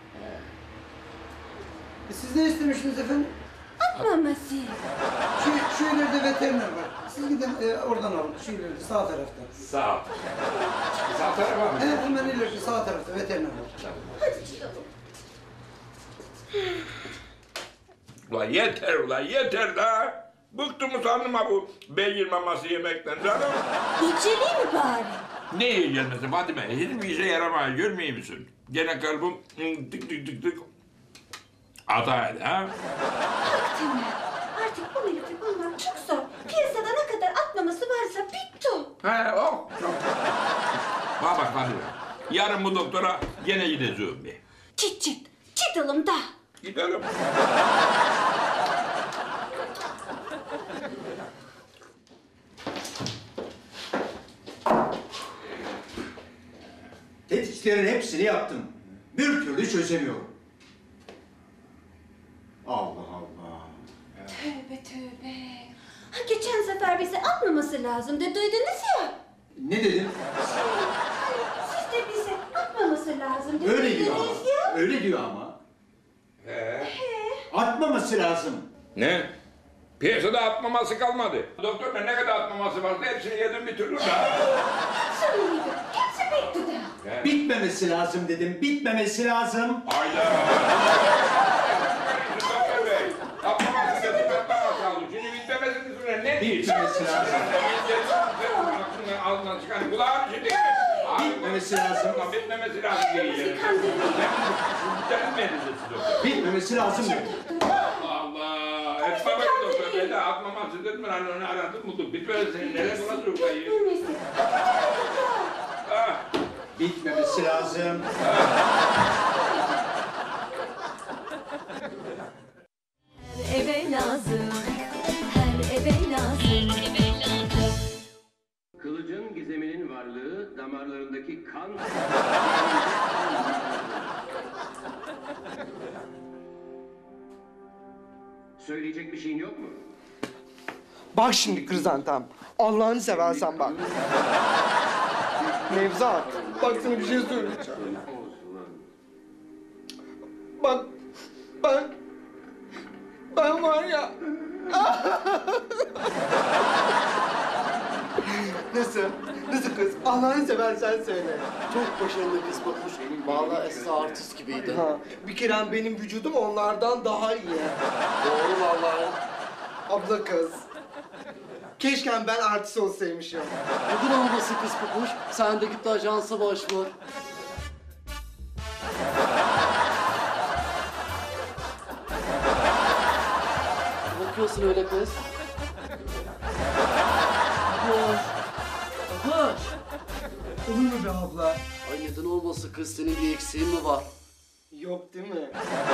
[SPEAKER 21] E, siz ne istemiştiniz efendim?
[SPEAKER 1] Atmaması.
[SPEAKER 21] Şu, şu ileride veteriner var. Siz gidin e, oradan alın, şu ileride sağ tarafta.
[SPEAKER 19] Sağ ol. Sağ tarafa mı?
[SPEAKER 21] He, hemen ileride sağ tarafta veteriner var.
[SPEAKER 1] Hadi çıkalım.
[SPEAKER 19] Ulan yeter ulan yeter la. Bıktım usandım ha bu beygir maması yemekten canım.
[SPEAKER 1] İçeri mi bari?
[SPEAKER 19] Ne iyi gelmesi Fatime? Hiçbir işe yaramıyor görmüyor musun? Gene kalbim tık tık tık tık ataydı ha?
[SPEAKER 1] Bak Temel, artık bu herifi bulmak çok zor. Piyasada ne kadar atmaması varsa bitti.
[SPEAKER 19] He oh çok. Bana bak Fatime. Yarın bu doktora gene gideceğim bir.
[SPEAKER 1] Çit çit, çıtalım da.
[SPEAKER 19] Gidelim.
[SPEAKER 3] Tetkiklerin hepsini yaptım. Bir türlü çözemiyorum. Allah Allah.
[SPEAKER 1] Tövbe tövbe. Ha geçen sefer bize atmaması lazım de duydunuz ya.
[SPEAKER 3] Ne dedim?
[SPEAKER 1] Şey, hani siz de bize atmaması lazım de
[SPEAKER 3] Öyle diyor ama.
[SPEAKER 1] duydunuz ya.
[SPEAKER 3] Öyle diyor ama.
[SPEAKER 19] He.
[SPEAKER 3] Atmaması lazım.
[SPEAKER 19] Ne? Piyasada atmaması kalmadı. Doktor ne kadar atmaması varsa hepsini yedim bitirdim ha.
[SPEAKER 1] Sonra gibi hepsi bitti de.
[SPEAKER 19] He.
[SPEAKER 3] Bitmemesi lazım dedim. Bitmemesi lazım.
[SPEAKER 19] Hayda. Doktor bey. Atmaması dedim ben bana kaldım. Şimdi bitmemesinin üstüne ne diyeyim?
[SPEAKER 3] Bitmemesi lazım.
[SPEAKER 19] Aklından ağzından çıkan kulağın şimdi.
[SPEAKER 3] Bitmemesi lazım.
[SPEAKER 19] Bitmemesi lazım diyeceğim. Sen mi edeceksin doktor?
[SPEAKER 3] Bitmemesi lazım dedim.
[SPEAKER 19] Allah Allah. Hep baba doktor bey de atmaması dedim ben hani onu aradım buldum. Bitmemesi nereye bulasın kayı? Ah.
[SPEAKER 3] Bitmemesi lazım.
[SPEAKER 1] Eve lazım, her eve lazım.
[SPEAKER 22] Kılıcın gizeminin varlığı damarlarındaki kan... Söyleyecek bir şeyin yok mu?
[SPEAKER 2] Bak şimdi Krizantam. Allah'ını seversen bak. Nevzat. Bak sana bir şey söyleyeceğim. Bak. Ben. Ben var ya. Nasıl? Nasıl kız? Allah'ını seversen söyle.
[SPEAKER 12] Çok başarılı kız Papuç. Vallahi Esra artist gibiydi.
[SPEAKER 2] Ha, bir kere benim vücudum onlardan daha iyi.
[SPEAKER 12] Doğru vallahi.
[SPEAKER 2] Abla kız. Keşke ben artist olsaymışım.
[SPEAKER 12] Neden olmasın kız Papuç? Sen de git ajansa başvur. Ne bakıyorsun öyle kız? Papuç. Papuç.
[SPEAKER 2] Olur mu be abla?
[SPEAKER 12] Ay neden olmasın kız? Senin bir eksiğin mi var?
[SPEAKER 2] Yok değil mi?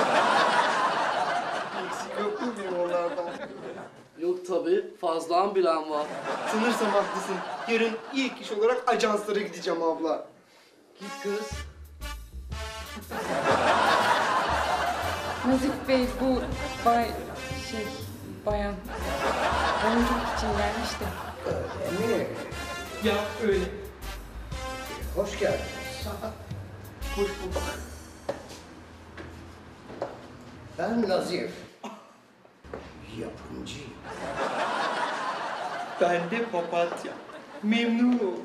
[SPEAKER 2] Bir eksik yok mu benim onlardan?
[SPEAKER 12] Yok tabii. Fazlan bilen var.
[SPEAKER 2] Sanırsam haklısın. Yarın ilk iş olarak ajanslara gideceğim abla.
[SPEAKER 12] Git kız.
[SPEAKER 10] Nazif Bey bu bay şey bayan oyunculuk için gelmişti.
[SPEAKER 13] Öyle mi?
[SPEAKER 2] Ya öyle.
[SPEAKER 13] Hoş geldiniz.
[SPEAKER 2] Hoş bulduk.
[SPEAKER 13] Ben Nazif. Yapımcıyım.
[SPEAKER 2] Ben de papatya. Memnun oldum.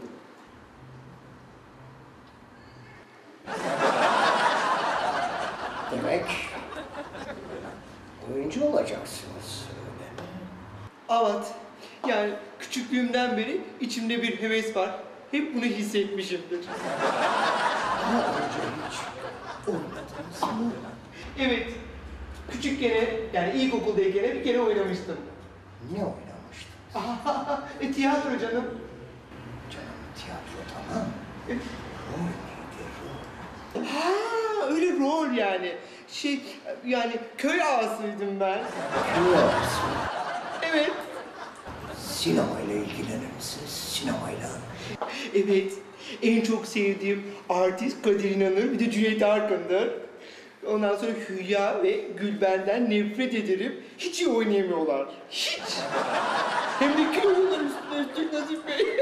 [SPEAKER 13] Demek oyuncu olacaksınız öyle mi?
[SPEAKER 2] Evet. Yani küçüklüğümden beri içimde bir heves var. Hep bunu hissetmişimdir.
[SPEAKER 13] Ama önce hiç oynadınız mı?
[SPEAKER 2] Evet. Küçükken yani ilkokuldayken bir kere oynamıştım.
[SPEAKER 13] Ne oynamıştınız?
[SPEAKER 2] e, tiyatro canım.
[SPEAKER 13] Canım tiyatro tamam.
[SPEAKER 2] E,
[SPEAKER 13] Rol neydi rol?
[SPEAKER 2] Ha, öyle rol yani. Şey yani köy ağasıydım ben.
[SPEAKER 13] Köy ağası.
[SPEAKER 2] Evet.
[SPEAKER 13] Sinemayla ilgilenir misiniz? Sinemayla.
[SPEAKER 2] Evet. En çok sevdiğim artist Kadir İnanır, bir de Cüneyt Arkın'dır. Ondan sonra Hülya ve Gülben'den nefret ederim. Hiç iyi oynayamıyorlar. Hiç. Hem de kilolar üstüne üstlük Nazif Bey.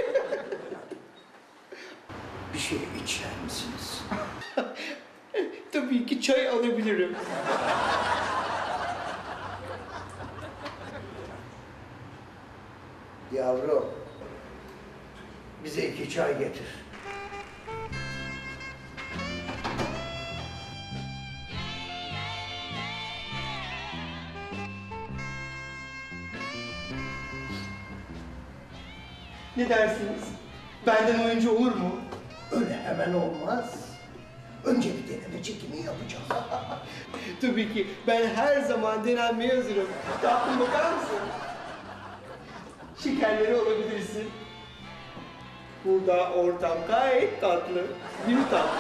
[SPEAKER 13] Bir şey içer misiniz?
[SPEAKER 2] Tabii ki çay alabilirim.
[SPEAKER 13] Yavrum, bize iki çay getir.
[SPEAKER 2] Ne dersiniz? Benden oyuncu olur mu?
[SPEAKER 13] Öyle hemen olmaz. Önce bir deneme çekimi yapacağız.
[SPEAKER 2] Tabii ki. Ben her zaman denenmeye hazırım. Tatlım bakar mısın? Şekerleri alabilirsin. Burada ortam gayet tatlı. Değil mi tatlı?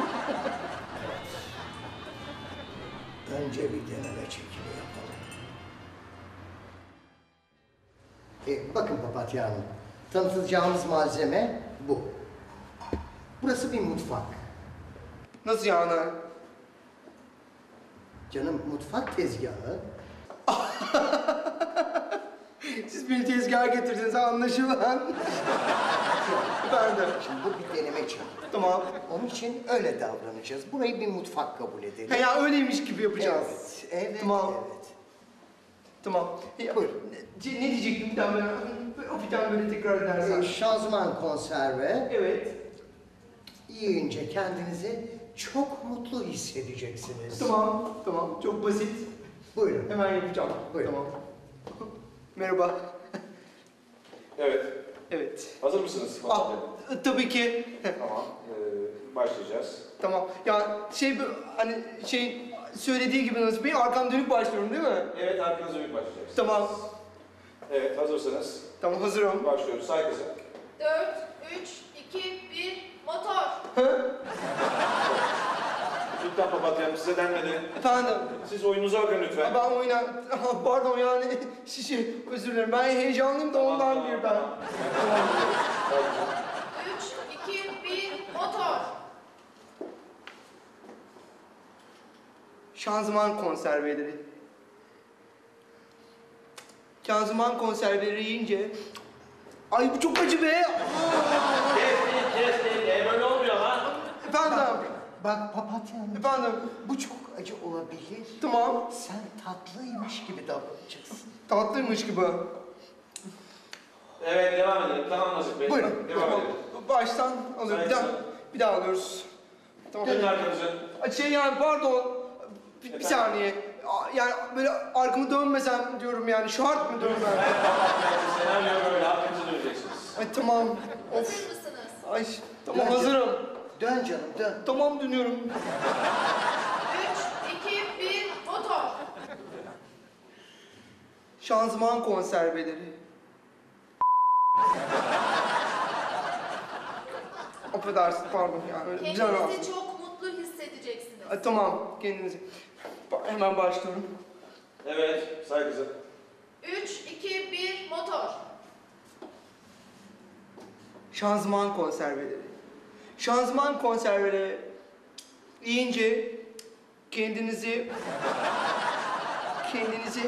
[SPEAKER 13] Önce bir deneme çekimi yapalım. E, bakın Papatya Hanım, tanıtacağımız malzeme bu. Burası bir mutfak.
[SPEAKER 2] Nasıl yani?
[SPEAKER 13] Canım mutfak tezgahı.
[SPEAKER 2] Siz beni tezgaha getirdiniz anlaşılan. Efendim?
[SPEAKER 13] Şimdi bu bir deneme çekimi.
[SPEAKER 2] Tamam.
[SPEAKER 13] Onun için öyle davranacağız. Burayı bir mutfak kabul edelim.
[SPEAKER 2] Ha ya öyleymiş gibi yapacağız.
[SPEAKER 13] Evet, evet,
[SPEAKER 2] Tamam.
[SPEAKER 13] evet.
[SPEAKER 2] Tamam. Ya,
[SPEAKER 13] Buyurun.
[SPEAKER 2] Ne, ne diyecektim bir tane böyle, bir tane böyle tekrar edersen.
[SPEAKER 13] Ee, şanzıman konserve.
[SPEAKER 2] Evet.
[SPEAKER 13] Yiyince kendinizi çok mutlu hissedeceksiniz.
[SPEAKER 2] Tamam, tamam. Çok basit.
[SPEAKER 13] Buyurun.
[SPEAKER 2] Hemen yapacağım.
[SPEAKER 13] Buyurun.
[SPEAKER 2] Tamam. Merhaba.
[SPEAKER 6] Evet.
[SPEAKER 2] Evet.
[SPEAKER 6] Hazır mısınız?
[SPEAKER 2] Ah, tabii ki.
[SPEAKER 6] Tamam. Ee, başlayacağız.
[SPEAKER 2] Tamam. Ya şey bu hani şey söylediği gibi Nazif Bey arkam dönük başlıyorum değil mi?
[SPEAKER 6] Evet, arkanıza dönük başlayacağız.
[SPEAKER 2] Tamam.
[SPEAKER 6] Evet, hazırsanız.
[SPEAKER 2] Tamam hazırım.
[SPEAKER 6] Başlıyoruz. Say kızım.
[SPEAKER 9] Dört, üç, iki, bir, motor.
[SPEAKER 2] Hı?
[SPEAKER 6] Lütfen Papatya'm size denmedi.
[SPEAKER 2] Efendim?
[SPEAKER 6] Siz oyununuza bakın lütfen.
[SPEAKER 2] Ben oyna... Pardon yani şey, özür dilerim. Ben heyecanlıyım da ondan bir ben.
[SPEAKER 9] Üç, iki, bir, motor.
[SPEAKER 2] Şanzıman konserveleri.
[SPEAKER 5] Şanzıman konserveleri yiyince... Ay bu çok acı be!
[SPEAKER 4] Kestik, kestik. E böyle olmuyor lan.
[SPEAKER 5] Efendim?
[SPEAKER 13] Bak papatya Hanım.
[SPEAKER 5] Efendim?
[SPEAKER 13] Bu çok acı olabilir.
[SPEAKER 5] Tamam.
[SPEAKER 13] Sen tatlıymış gibi davranacaksın.
[SPEAKER 5] Tatlıymış gibi.
[SPEAKER 6] Evet, devam edelim. Tamam Nazif Bey.
[SPEAKER 5] Buyurun.
[SPEAKER 6] Devam
[SPEAKER 5] Tamam.
[SPEAKER 6] edelim.
[SPEAKER 5] Baştan alıyorum. Bir daha,
[SPEAKER 6] Saygısı.
[SPEAKER 5] bir daha alıyoruz. Tamam.
[SPEAKER 6] Dönün arkanızı.
[SPEAKER 5] Ay, Şey yani pardon. Bir, bir saniye. A- Yani böyle arkamı dönmesem diyorum yani. Şart mı dönmem?
[SPEAKER 6] Senaryo böyle, arkanızı döneceksiniz.
[SPEAKER 5] Ay tamam. Of.
[SPEAKER 9] Hazır mısınız?
[SPEAKER 5] Ay tamam
[SPEAKER 13] Dön
[SPEAKER 5] hazırım.
[SPEAKER 13] Dön canım dön.
[SPEAKER 5] Tamam dönüyorum.
[SPEAKER 9] üç, iki, bir, motor.
[SPEAKER 5] Şanzıman konserveleri. Affedersin pardon yani. Öyle can
[SPEAKER 9] Kendinizi
[SPEAKER 5] alsın.
[SPEAKER 9] çok mutlu hissedeceksiniz.
[SPEAKER 5] Ay, tamam kendinizi. Ba- Hemen başlıyorum.
[SPEAKER 6] Evet, say kızım.
[SPEAKER 9] üç, iki, bir, motor.
[SPEAKER 5] Şanzıman konserveleri. Şanzıman konserveleri yiyince kendinizi kendinizi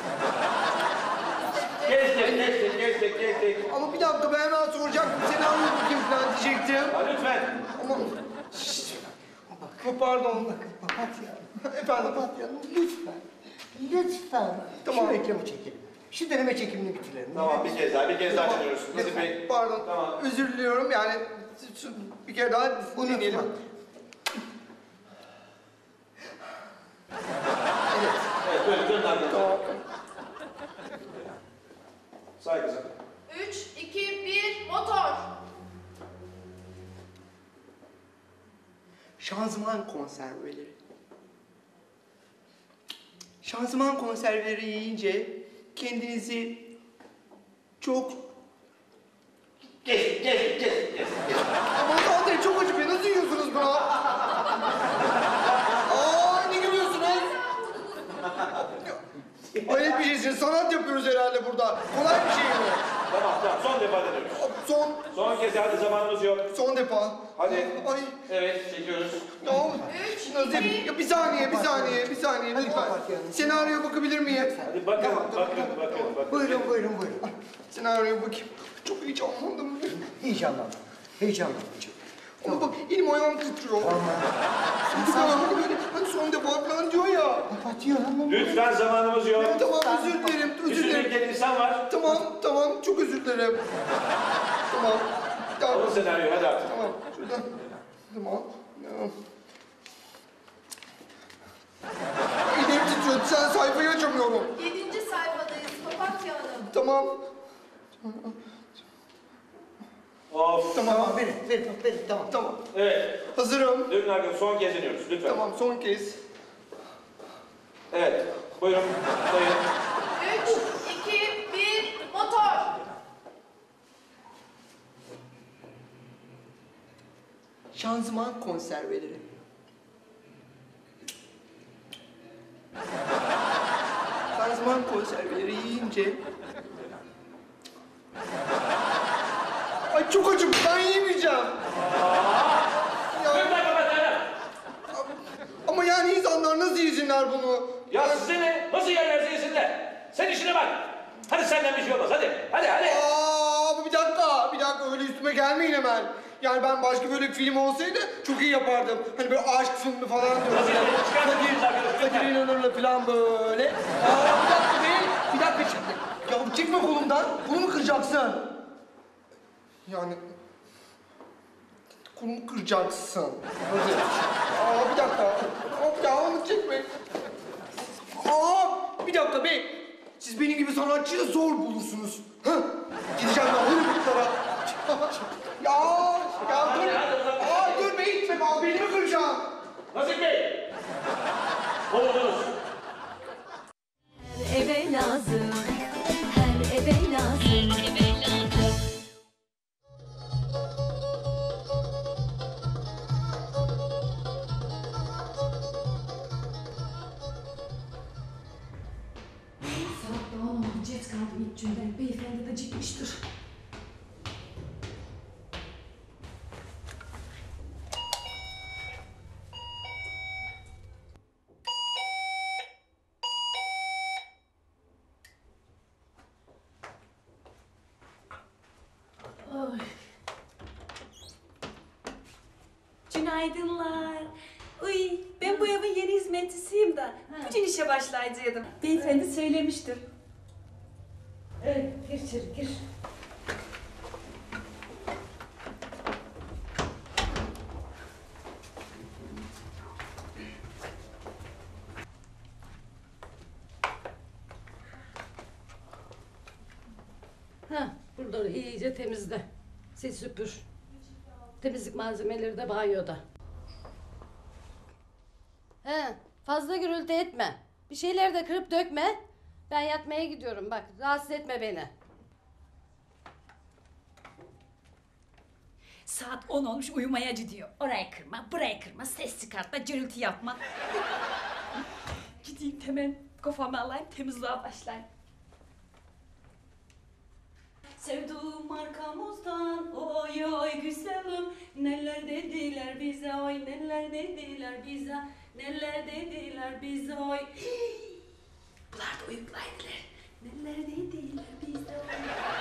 [SPEAKER 6] Geçtik, geçtik, geçtik, geçtik.
[SPEAKER 5] ama bir dakika ben hemen soracaktım. Seni anlıyorum bakayım falan diyecektim.
[SPEAKER 6] Ha, lütfen.
[SPEAKER 5] Ama Şşt. Pardon.
[SPEAKER 13] Papatya.
[SPEAKER 5] Efendim.
[SPEAKER 13] Papatya Hanım lütfen. Lütfen.
[SPEAKER 5] Tamam.
[SPEAKER 13] Şu reklamı çekelim. Şu deneme çekimini bitirelim.
[SPEAKER 6] Tamam, bir kez daha, bir kez daha çeviriyoruz. Nazif
[SPEAKER 5] Lütfen.
[SPEAKER 6] Bey.
[SPEAKER 5] Pardon.
[SPEAKER 6] Tamam.
[SPEAKER 5] Özür diliyorum yani şu- bir kere daha dinleyelim.
[SPEAKER 6] Evet, böyle dönün arkanızı.
[SPEAKER 5] Tamam.
[SPEAKER 6] Say kızım.
[SPEAKER 9] üç, iki, bir, motor.
[SPEAKER 5] Şanzıman konserveleri. Şanzıman konserveleri yiyince kendinizi çok...
[SPEAKER 6] Geçtik, geçtik, geçtik, geçtik.
[SPEAKER 5] Aman zaten çok acı be, nasıl yiyorsunuz bunu? Aa, ne gülüyorsunuz? Hayret bir şeysiniz, sanat yapıyoruz herhalde burada. Kolay bir şey mi?
[SPEAKER 6] Tamam, tamam. Son defa deniyoruz.
[SPEAKER 5] Son,
[SPEAKER 6] Son kez, hadi zamanımız yok.
[SPEAKER 5] son defa.
[SPEAKER 6] Hadi.
[SPEAKER 5] Ay,
[SPEAKER 6] Evet, çekiyoruz.
[SPEAKER 5] ya, Nazif, ya bir saniye, bir saniye, bir saniye lütfen.
[SPEAKER 13] Papatya Hanım.
[SPEAKER 5] Senaryoya bakabilir miyim?
[SPEAKER 6] Hadi bakın, bakın, bakın, bakın.
[SPEAKER 13] Buyurun buyurun buyurun.
[SPEAKER 5] Senaryoya bakayım. Çok heyecanlandım.
[SPEAKER 13] Heyecanlanma. Heyecanlanma canım.
[SPEAKER 5] Ama bak elim ayağım titriyor. Tamam. Böyle hani son defa falan diyor ya.
[SPEAKER 13] Papatya Hanım.
[SPEAKER 6] Lütfen, zamanımız yok.
[SPEAKER 5] Tamam özür dilerim, özür dilerim.
[SPEAKER 6] Üzülürken insan var.
[SPEAKER 5] Tamam, tamam çok özür dilerim. Tamam. Tamam.
[SPEAKER 6] Alın senaryoyu, hadi artık.
[SPEAKER 5] Tamam. Şuradan. Tamam. Tamam. Elim titriyor. Sen sayfayı açamıyorum.
[SPEAKER 9] Yedinci sayfadayız Papatya Hanım.
[SPEAKER 5] Tamam.
[SPEAKER 6] Of.
[SPEAKER 5] Tamam.
[SPEAKER 13] Verin verin verin tamam.
[SPEAKER 5] Tamam.
[SPEAKER 6] Evet.
[SPEAKER 5] Hazırım.
[SPEAKER 6] Dönün arkanızı, son kez deniyoruz. Lütfen.
[SPEAKER 5] Tamam son kez.
[SPEAKER 6] Evet. Buyurun. Sayın.
[SPEAKER 9] üç, iki, bir, motor.
[SPEAKER 5] Şanzıman konserveleri. Şanzıman konserveleri yiyince... Ay çok acı, ben yemeyeceğim. Ya, ama yani insanlar nasıl yesinler bunu?
[SPEAKER 4] Ya size ne? Nasıl yerlerse yesinler. Sen işine bak. Hadi senden bir şey olmaz. Hadi. Hadi hadi.
[SPEAKER 5] Aa, bir dakika, bir dakika öyle üstüme gelmeyin hemen. Yani ben başka böyle bir film olsaydı çok iyi yapardım. Hani böyle aşk filmi falan diyorum. Kadir, Kadir İnanır'la falan böyle. Aa, bir dakika değil, bir dakika şimdi. Ya çekme kolumdan, kolumu kıracaksın. Yani... Kolumu kıracaksın. Hadi. Aa, bir dakika. Hop ya, onu çekme. Aa, bir dakika bey. Siz benim gibi sanatçıyı zor bulursunuz. Hah, gideceğim ben Hollywood'lara. ya, ya dur. Aa, dur bey, gitme. Aa, belimi kıracağım.
[SPEAKER 4] Nazif Bey. Kovdunuz.
[SPEAKER 1] Her eve lazım, her eve lazım, her eve lazım.
[SPEAKER 7] Saat daha olmadı. Jet kaldım ilk günden. Beyefendi de çıkmıştır. Günaydınlar. Uy, ben bu evin yeni hizmetçisiyim de bugün işe başlayacaktım. Beyefendi söylemiştir. Evet, gir içeri, gir.
[SPEAKER 11] Ha, buraları iyice temizle. Sil süpür. Temizlik malzemeleri de banyoda. He, fazla gürültü etme. Bir şeyleri de kırıp dökme. Ben yatmaya gidiyorum bak. Rahatsız etme beni.
[SPEAKER 7] Saat on olmuş uyumaya gidiyor. Oraya kırma, buraya kırma, ses çıkartma, gürültü yapma. Gideyim hemen kafamı alayım, temizliğe başlayayım. Sevduğum arkamızdan oy oy güzelim. Neler dediler bize oy, neler dediler bize. Neler dediler bize oy. Hii. Bunlar da uyuklaydılar. Neler dediler bize oy.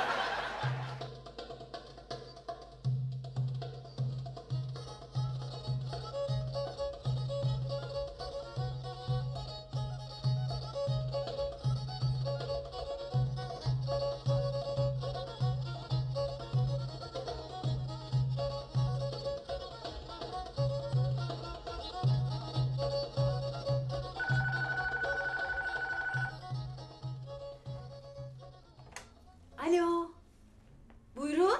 [SPEAKER 7] Alo. Buyurun.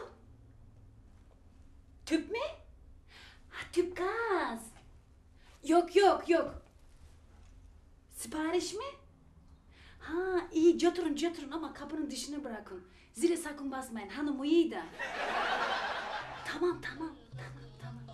[SPEAKER 7] Tüp mü? Ha, tüp gaz. Yok yok yok. Sipariş mi? Ha iyi götürün götürün ama kapının dışına bırakın. Zile sakın basmayın. Hanım uyuyor da. Tamam tamam tamam tamam.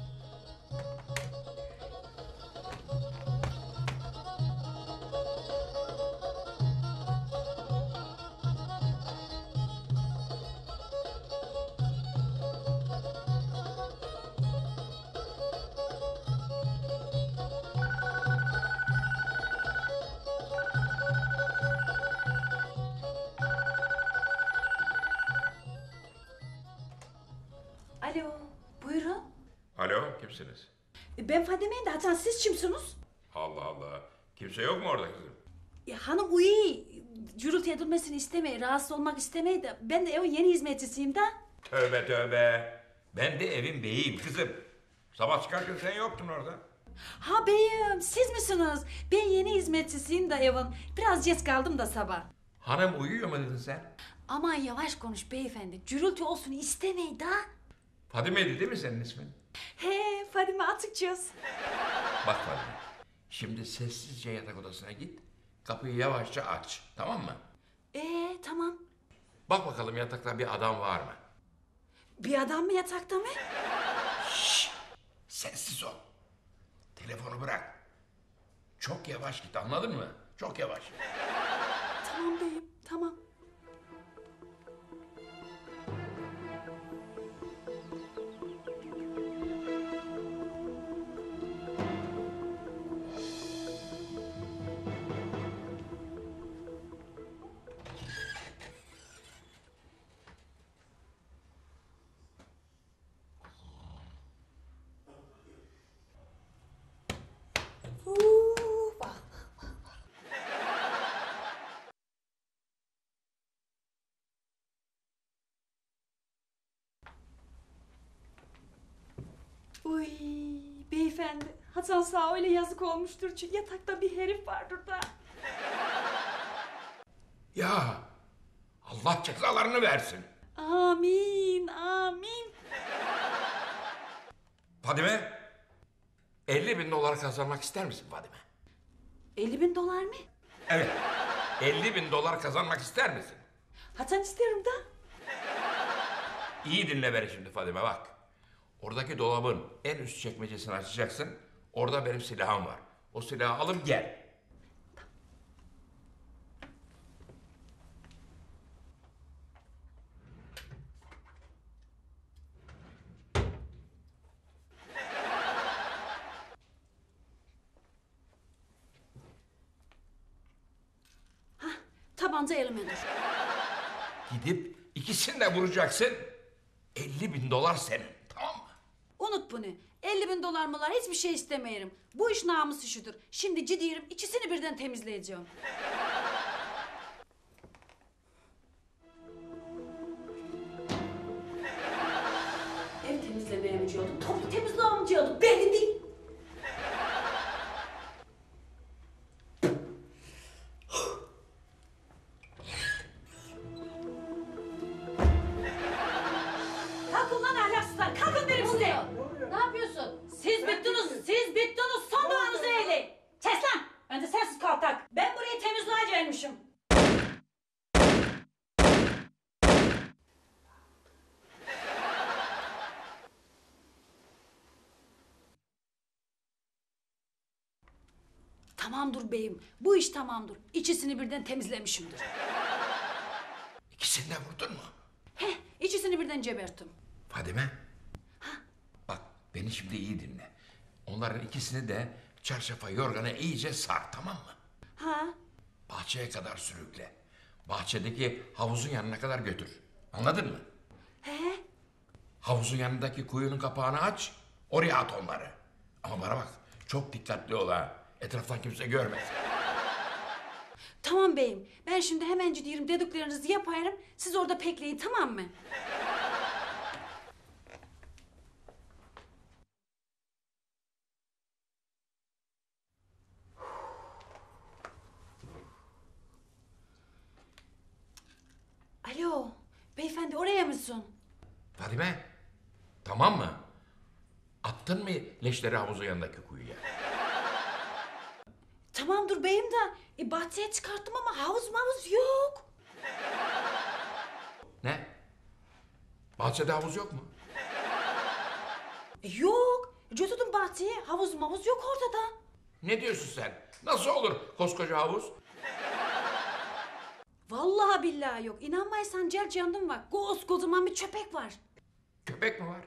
[SPEAKER 7] Alo, buyurun.
[SPEAKER 19] Alo, kimsiniz?
[SPEAKER 7] Ben Fadime'yim de Hasan siz kimsiniz?
[SPEAKER 19] Allah Allah. Kimse yok mu orada kızım?
[SPEAKER 7] Ya hanım uyuyor. Gürültü edilmesini istemeyi, rahatsız olmak istemeyi de ben de evin yeni hizmetçisiyim de.
[SPEAKER 19] Tövbe tövbe. Ben de evin beyiyim kızım. Sabah çıkarken sen yoktun orada.
[SPEAKER 7] Ha beyim, siz misiniz? Ben yeni hizmetçisiyim de evin. Biraz geç kaldım da sabah.
[SPEAKER 19] Hanım uyuyor mu dedin sen?
[SPEAKER 7] Aman yavaş konuş beyefendi. Gürültü olsun istemeyi de.
[SPEAKER 19] Fadime'ydi değil mi senin ismin?
[SPEAKER 7] He, Fadime Atıkçız.
[SPEAKER 19] Bak Fadime. Şimdi sessizce yatak odasına git. Kapıyı yavaşça aç. Tamam mı?
[SPEAKER 7] Ee tamam.
[SPEAKER 19] Bak bakalım yatakta bir adam var mı?
[SPEAKER 7] Bir adam mı yatakta mı?
[SPEAKER 19] Şşş! Sessiz ol. Telefonu bırak. Çok yavaş git, anladın mı? Çok yavaş.
[SPEAKER 7] Tamam beyim, tamam. Uy beyefendi, Hasan sağ öyle yazık olmuştur çünkü yatakta bir herif vardır da.
[SPEAKER 19] Ya Allah cezalarını versin.
[SPEAKER 7] Amin, amin.
[SPEAKER 19] Fadime, elli bin dolar kazanmak ister misin Fadime?
[SPEAKER 7] elli bin dolar mı?
[SPEAKER 19] Evet, elli bin dolar kazanmak ister misin?
[SPEAKER 7] Hasan isterim da.
[SPEAKER 19] İyi dinle beni şimdi Fadime bak. Oradaki dolabın en üst çekmecesini açacaksın. Orada benim silahım var. O silahı alıp gel.
[SPEAKER 7] Tabanca elime dur.
[SPEAKER 19] Gidip ikisini de vuracaksın. elli bin dolar senin. Tamam mı?
[SPEAKER 7] Unut bunu. elli bin dolar mılar hiçbir şey istemiyorum. Bu iş namus işidir. Şimdi ciddiyim, ikisini birden temizleyeceğim. Ev temizlemeye mi diyordum, toplu temizliğe mi diyordum? Belli değil. Kalkın lan ahlaksızlar, kalkın derim size.
[SPEAKER 11] Ne yapıyorsun?
[SPEAKER 7] Siz bittiniz, siz bittiniz, son duanızı eyleyin. Kes lan, önce sensiz kaltak. Ben burayı temizliğe gelmişim. Tamamdır beyim, bu iş tamamdır. İkisini birden temizlemişimdir.
[SPEAKER 19] İkisini de vurdun mu?
[SPEAKER 7] Heh, ikisini birden geberttim.
[SPEAKER 19] Fadime. Bak beni şimdi iyi dinle. Onların ikisini de çarşafa yorgana iyice sar, tamam mı?
[SPEAKER 7] Ha?
[SPEAKER 19] Bahçeye kadar sürükle. Bahçedeki havuzun yanına kadar götür. Anladın mı?
[SPEAKER 7] He?
[SPEAKER 19] Havuzun yanındaki kuyunun kapağını aç. Oraya at onları. Ama bana bak, çok dikkatli ol ha. Etraftan kimse görmesin.
[SPEAKER 7] Tamam beyim, ben şimdi hemen gidiyorum, dediklerinizi yaparım. Siz orada bekleyin, tamam mı? Alo, beyefendi oraya mısın?
[SPEAKER 19] Fadime, tamam mı? Attın mı leşleri havuzun yanındaki kuyuya?
[SPEAKER 7] Tamamdır beyim de, e, bahçeye çıkarttım ama havuz mavuz yok.
[SPEAKER 19] Ne? Bahçede havuz yok mu?
[SPEAKER 7] E, yok, götürdüm bahçeye, havuz mavuz yok ortada.
[SPEAKER 19] Ne diyorsun sen? Nasıl olur koskoca havuz?
[SPEAKER 7] Vallahi billahi yok, inanmaysan gel canım var, koskocaman bir köpek var.
[SPEAKER 19] Köpek mi var?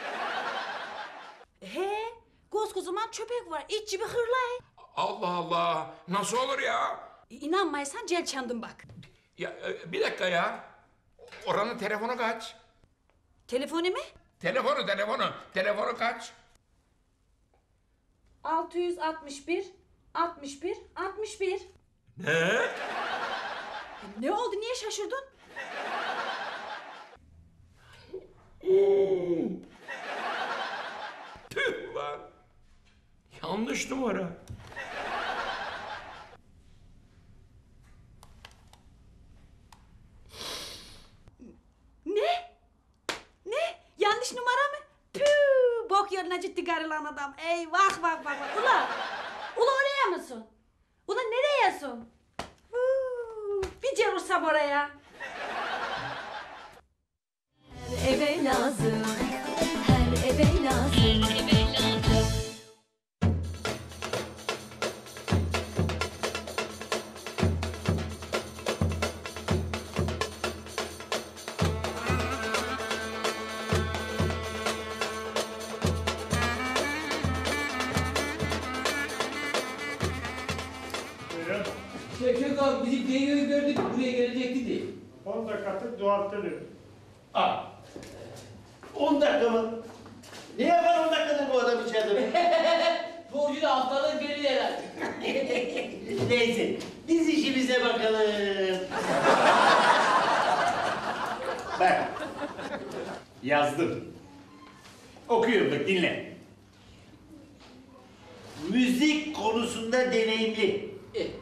[SPEAKER 7] He, koskocaman köpek var, iç gibi hırlay.
[SPEAKER 19] Allah Allah, nasıl olur ya?
[SPEAKER 7] E, inanmaysan gel canım bak.
[SPEAKER 19] Ya e, bir dakika ya. Oranın telefonu kaç?
[SPEAKER 7] Telefonu mu?
[SPEAKER 19] Telefonu, telefonu. Telefonu kaç?
[SPEAKER 7] altı yüz altmış bir, altmış bir, altmış bir.
[SPEAKER 19] Ne?
[SPEAKER 7] E, ne oldu, niye şaşırdın?
[SPEAKER 19] Tüh lan. Yanlış numara.
[SPEAKER 7] Ne? Ne? Yanlış numara mı? Püh, bok yerine gitti garilan adam. Eyvah vah vah vah. Ula, ula oraya mısın? Ula nereyesin? Huu, bir cevursam oraya.
[SPEAKER 1] Eve lazım, her eve lazım, eve lazım.
[SPEAKER 14] Şevket abi bizim Denyo'yu gördük, buraya gelecekti diye.
[SPEAKER 15] on dakikalık dualtedir.
[SPEAKER 17] Aa. on dakika mı? Ne yapar on dakikada bu adam içeride?
[SPEAKER 14] Borcu da haftalık verir herhalde.
[SPEAKER 17] Neyse, biz işimize bakalım. Bak, yazdım. Okuyorum bak, dinle. Müzik konusunda deneyimli.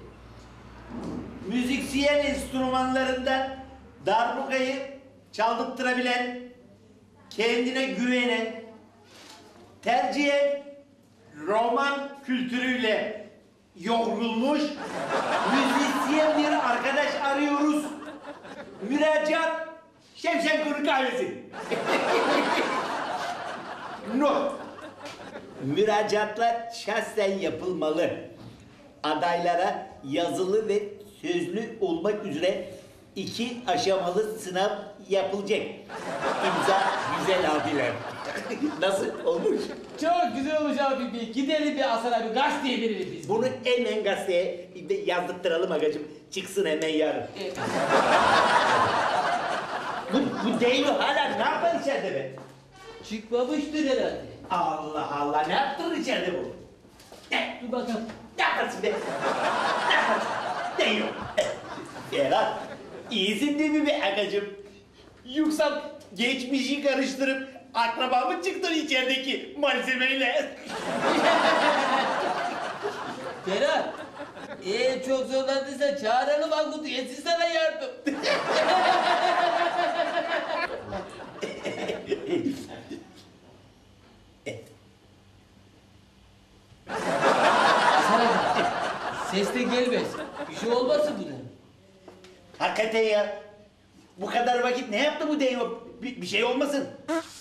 [SPEAKER 17] Müziksiyen enstrümanlarında darbukayı çaldırttırabilen, kendine güvenen, tercihen roman kültürüyle yoğrulmuş müzisyen bir arkadaş arıyoruz. Müracaat Şevşenkuru kahvesi. Not. Müracaatlar şahsen yapılmalı. Adaylara yazılı ve sözlü olmak üzere iki aşamalı sınav yapılacak. İmza güzel abiler. Nasıl olmuş?
[SPEAKER 14] Çok güzel olmuş abi. Bir gidelim bir Hasan abi gazeteye verelim biz.
[SPEAKER 17] Bunu hemen gazeteye yazdırtıralım agacığım. Çıksın hemen yarın.
[SPEAKER 14] Evet.
[SPEAKER 17] bu bu Deylo hala ne yapar içeride be?
[SPEAKER 14] Çıkmamıştır herhalde.
[SPEAKER 18] Allah Allah, ne yaptın içeride bu? Ne?
[SPEAKER 14] Dur bakalım.
[SPEAKER 18] Ne yaparsın be? Ne yaparsın? Ne yok? Ferhat, iyisin değil mi be agacım? Yoksa geçmişi karıştırıp akraba mı çıktın içerideki malzemeyle?
[SPEAKER 14] Ferhat, eğer çok zorlandıysan çağıralım Angut'u, etsin sana yardım. Hasan abi, ses de gelmez. Bir şey olmasın buna.
[SPEAKER 18] Hakikaten ya. Bu kadar vakit ne yaptı bu deyo? Bir, bir şey olmasın.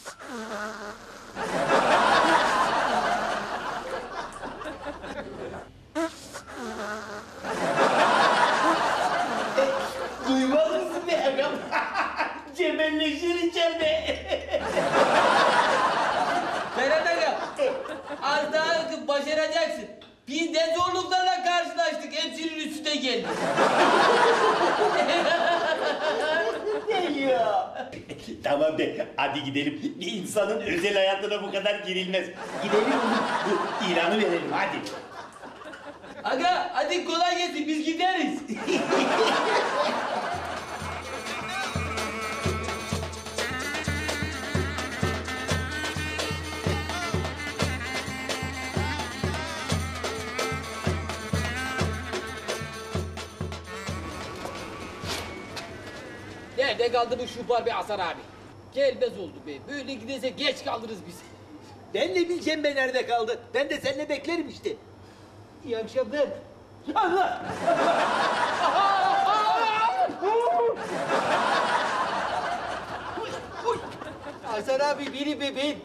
[SPEAKER 18] e, duymaz mısın be agam? Cebelleşir içeride.
[SPEAKER 14] Ferhat Aga, az daha başaracaksın. Biz de zorluklarla karşılaştık, hepsinin üstüne geldik.
[SPEAKER 18] Ne ya? Tamam be, hadi gidelim. Bir insanın özel hayatına bu kadar girilmez. Gidelim onu, bu ilanı verelim, hadi.
[SPEAKER 14] Aga, hadi kolay gelsin, biz gideriz. Nerede kaldı bu şupar be Hasan abi? Gelmez oldu be. Böyle giderse geç kaldırırız biz.
[SPEAKER 18] Ben ne bileceğim be nerede kaldı? Ben de seninle beklerim işte. İyi akşamlar. Allah!
[SPEAKER 14] Hasan abi biri bebeğin.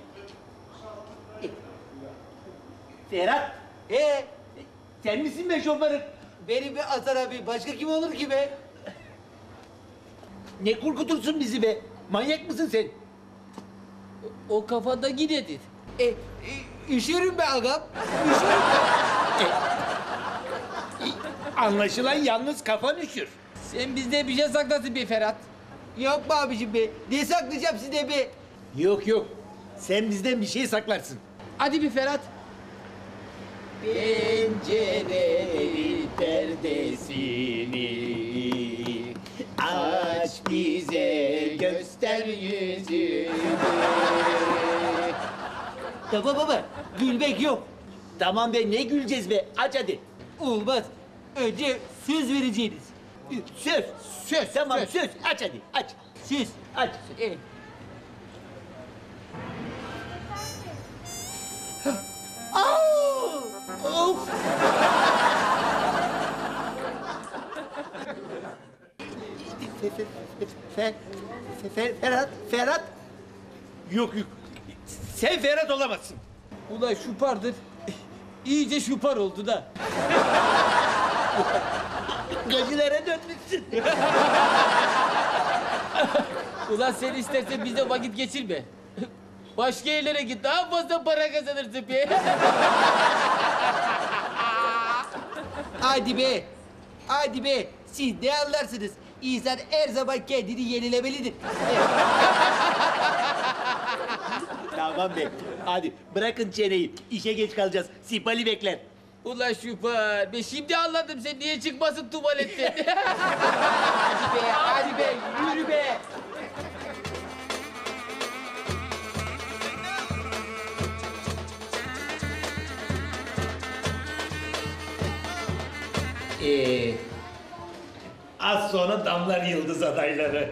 [SPEAKER 18] Ferhat, ee, sen misin be şoförüm?
[SPEAKER 14] Benim be Hasan abi. Başka kim olur ki be?
[SPEAKER 18] Ne korkutursun bizi be? Manyak mısın sen?
[SPEAKER 14] O kafandaki nedir? E, e, üşürüm be agam. Üşürüm be.
[SPEAKER 18] E, anlaşılan yalnız kafan üşür.
[SPEAKER 14] Sen bizde bir şey saklasın be Ferhat. Yok be abicim be. Ne saklayacağım size be?
[SPEAKER 18] Yok yok. Sen bizden bir şey saklarsın.
[SPEAKER 14] Hadi bir Ferhat. Pencerenin perdesini aç bize göster yüzünü.
[SPEAKER 18] Tamam baba, gülmek yok. Tamam be, ne güleceğiz be? Aç hadi.
[SPEAKER 14] Olmaz. Önce söz vereceğiniz.
[SPEAKER 18] Söz.
[SPEAKER 14] Söz.
[SPEAKER 18] Tamam
[SPEAKER 14] söz.
[SPEAKER 18] söz. Aç hadi, aç.
[SPEAKER 14] Söz.
[SPEAKER 18] Aç.
[SPEAKER 14] Evet.
[SPEAKER 18] Of! Fer, Fer, Ferhat, Ferhat. Yok yok. Sen Ferhat olamazsın.
[SPEAKER 14] Ulan şupardır. İyice şupar oldu da.
[SPEAKER 18] Gacilere dönmüşsün.
[SPEAKER 14] Ulan sen istersen bizde vakit geçirme. Başka yerlere git, daha fazla para kazanırsın be. Hadi be. Hadi be. Siz ne anlarsınız? İnsan her zaman kendini yenilemelidir.
[SPEAKER 18] Tamam be. Hadi bırakın çeneyi. İşe geç kalacağız. Sipali bekler.
[SPEAKER 14] Ulan şupar. Ben şimdi anladım sen niye çıkmasın tuvaletten. Hadi be, hadi be, yürü be.
[SPEAKER 18] Ee, az sonra damlar yıldız adayları.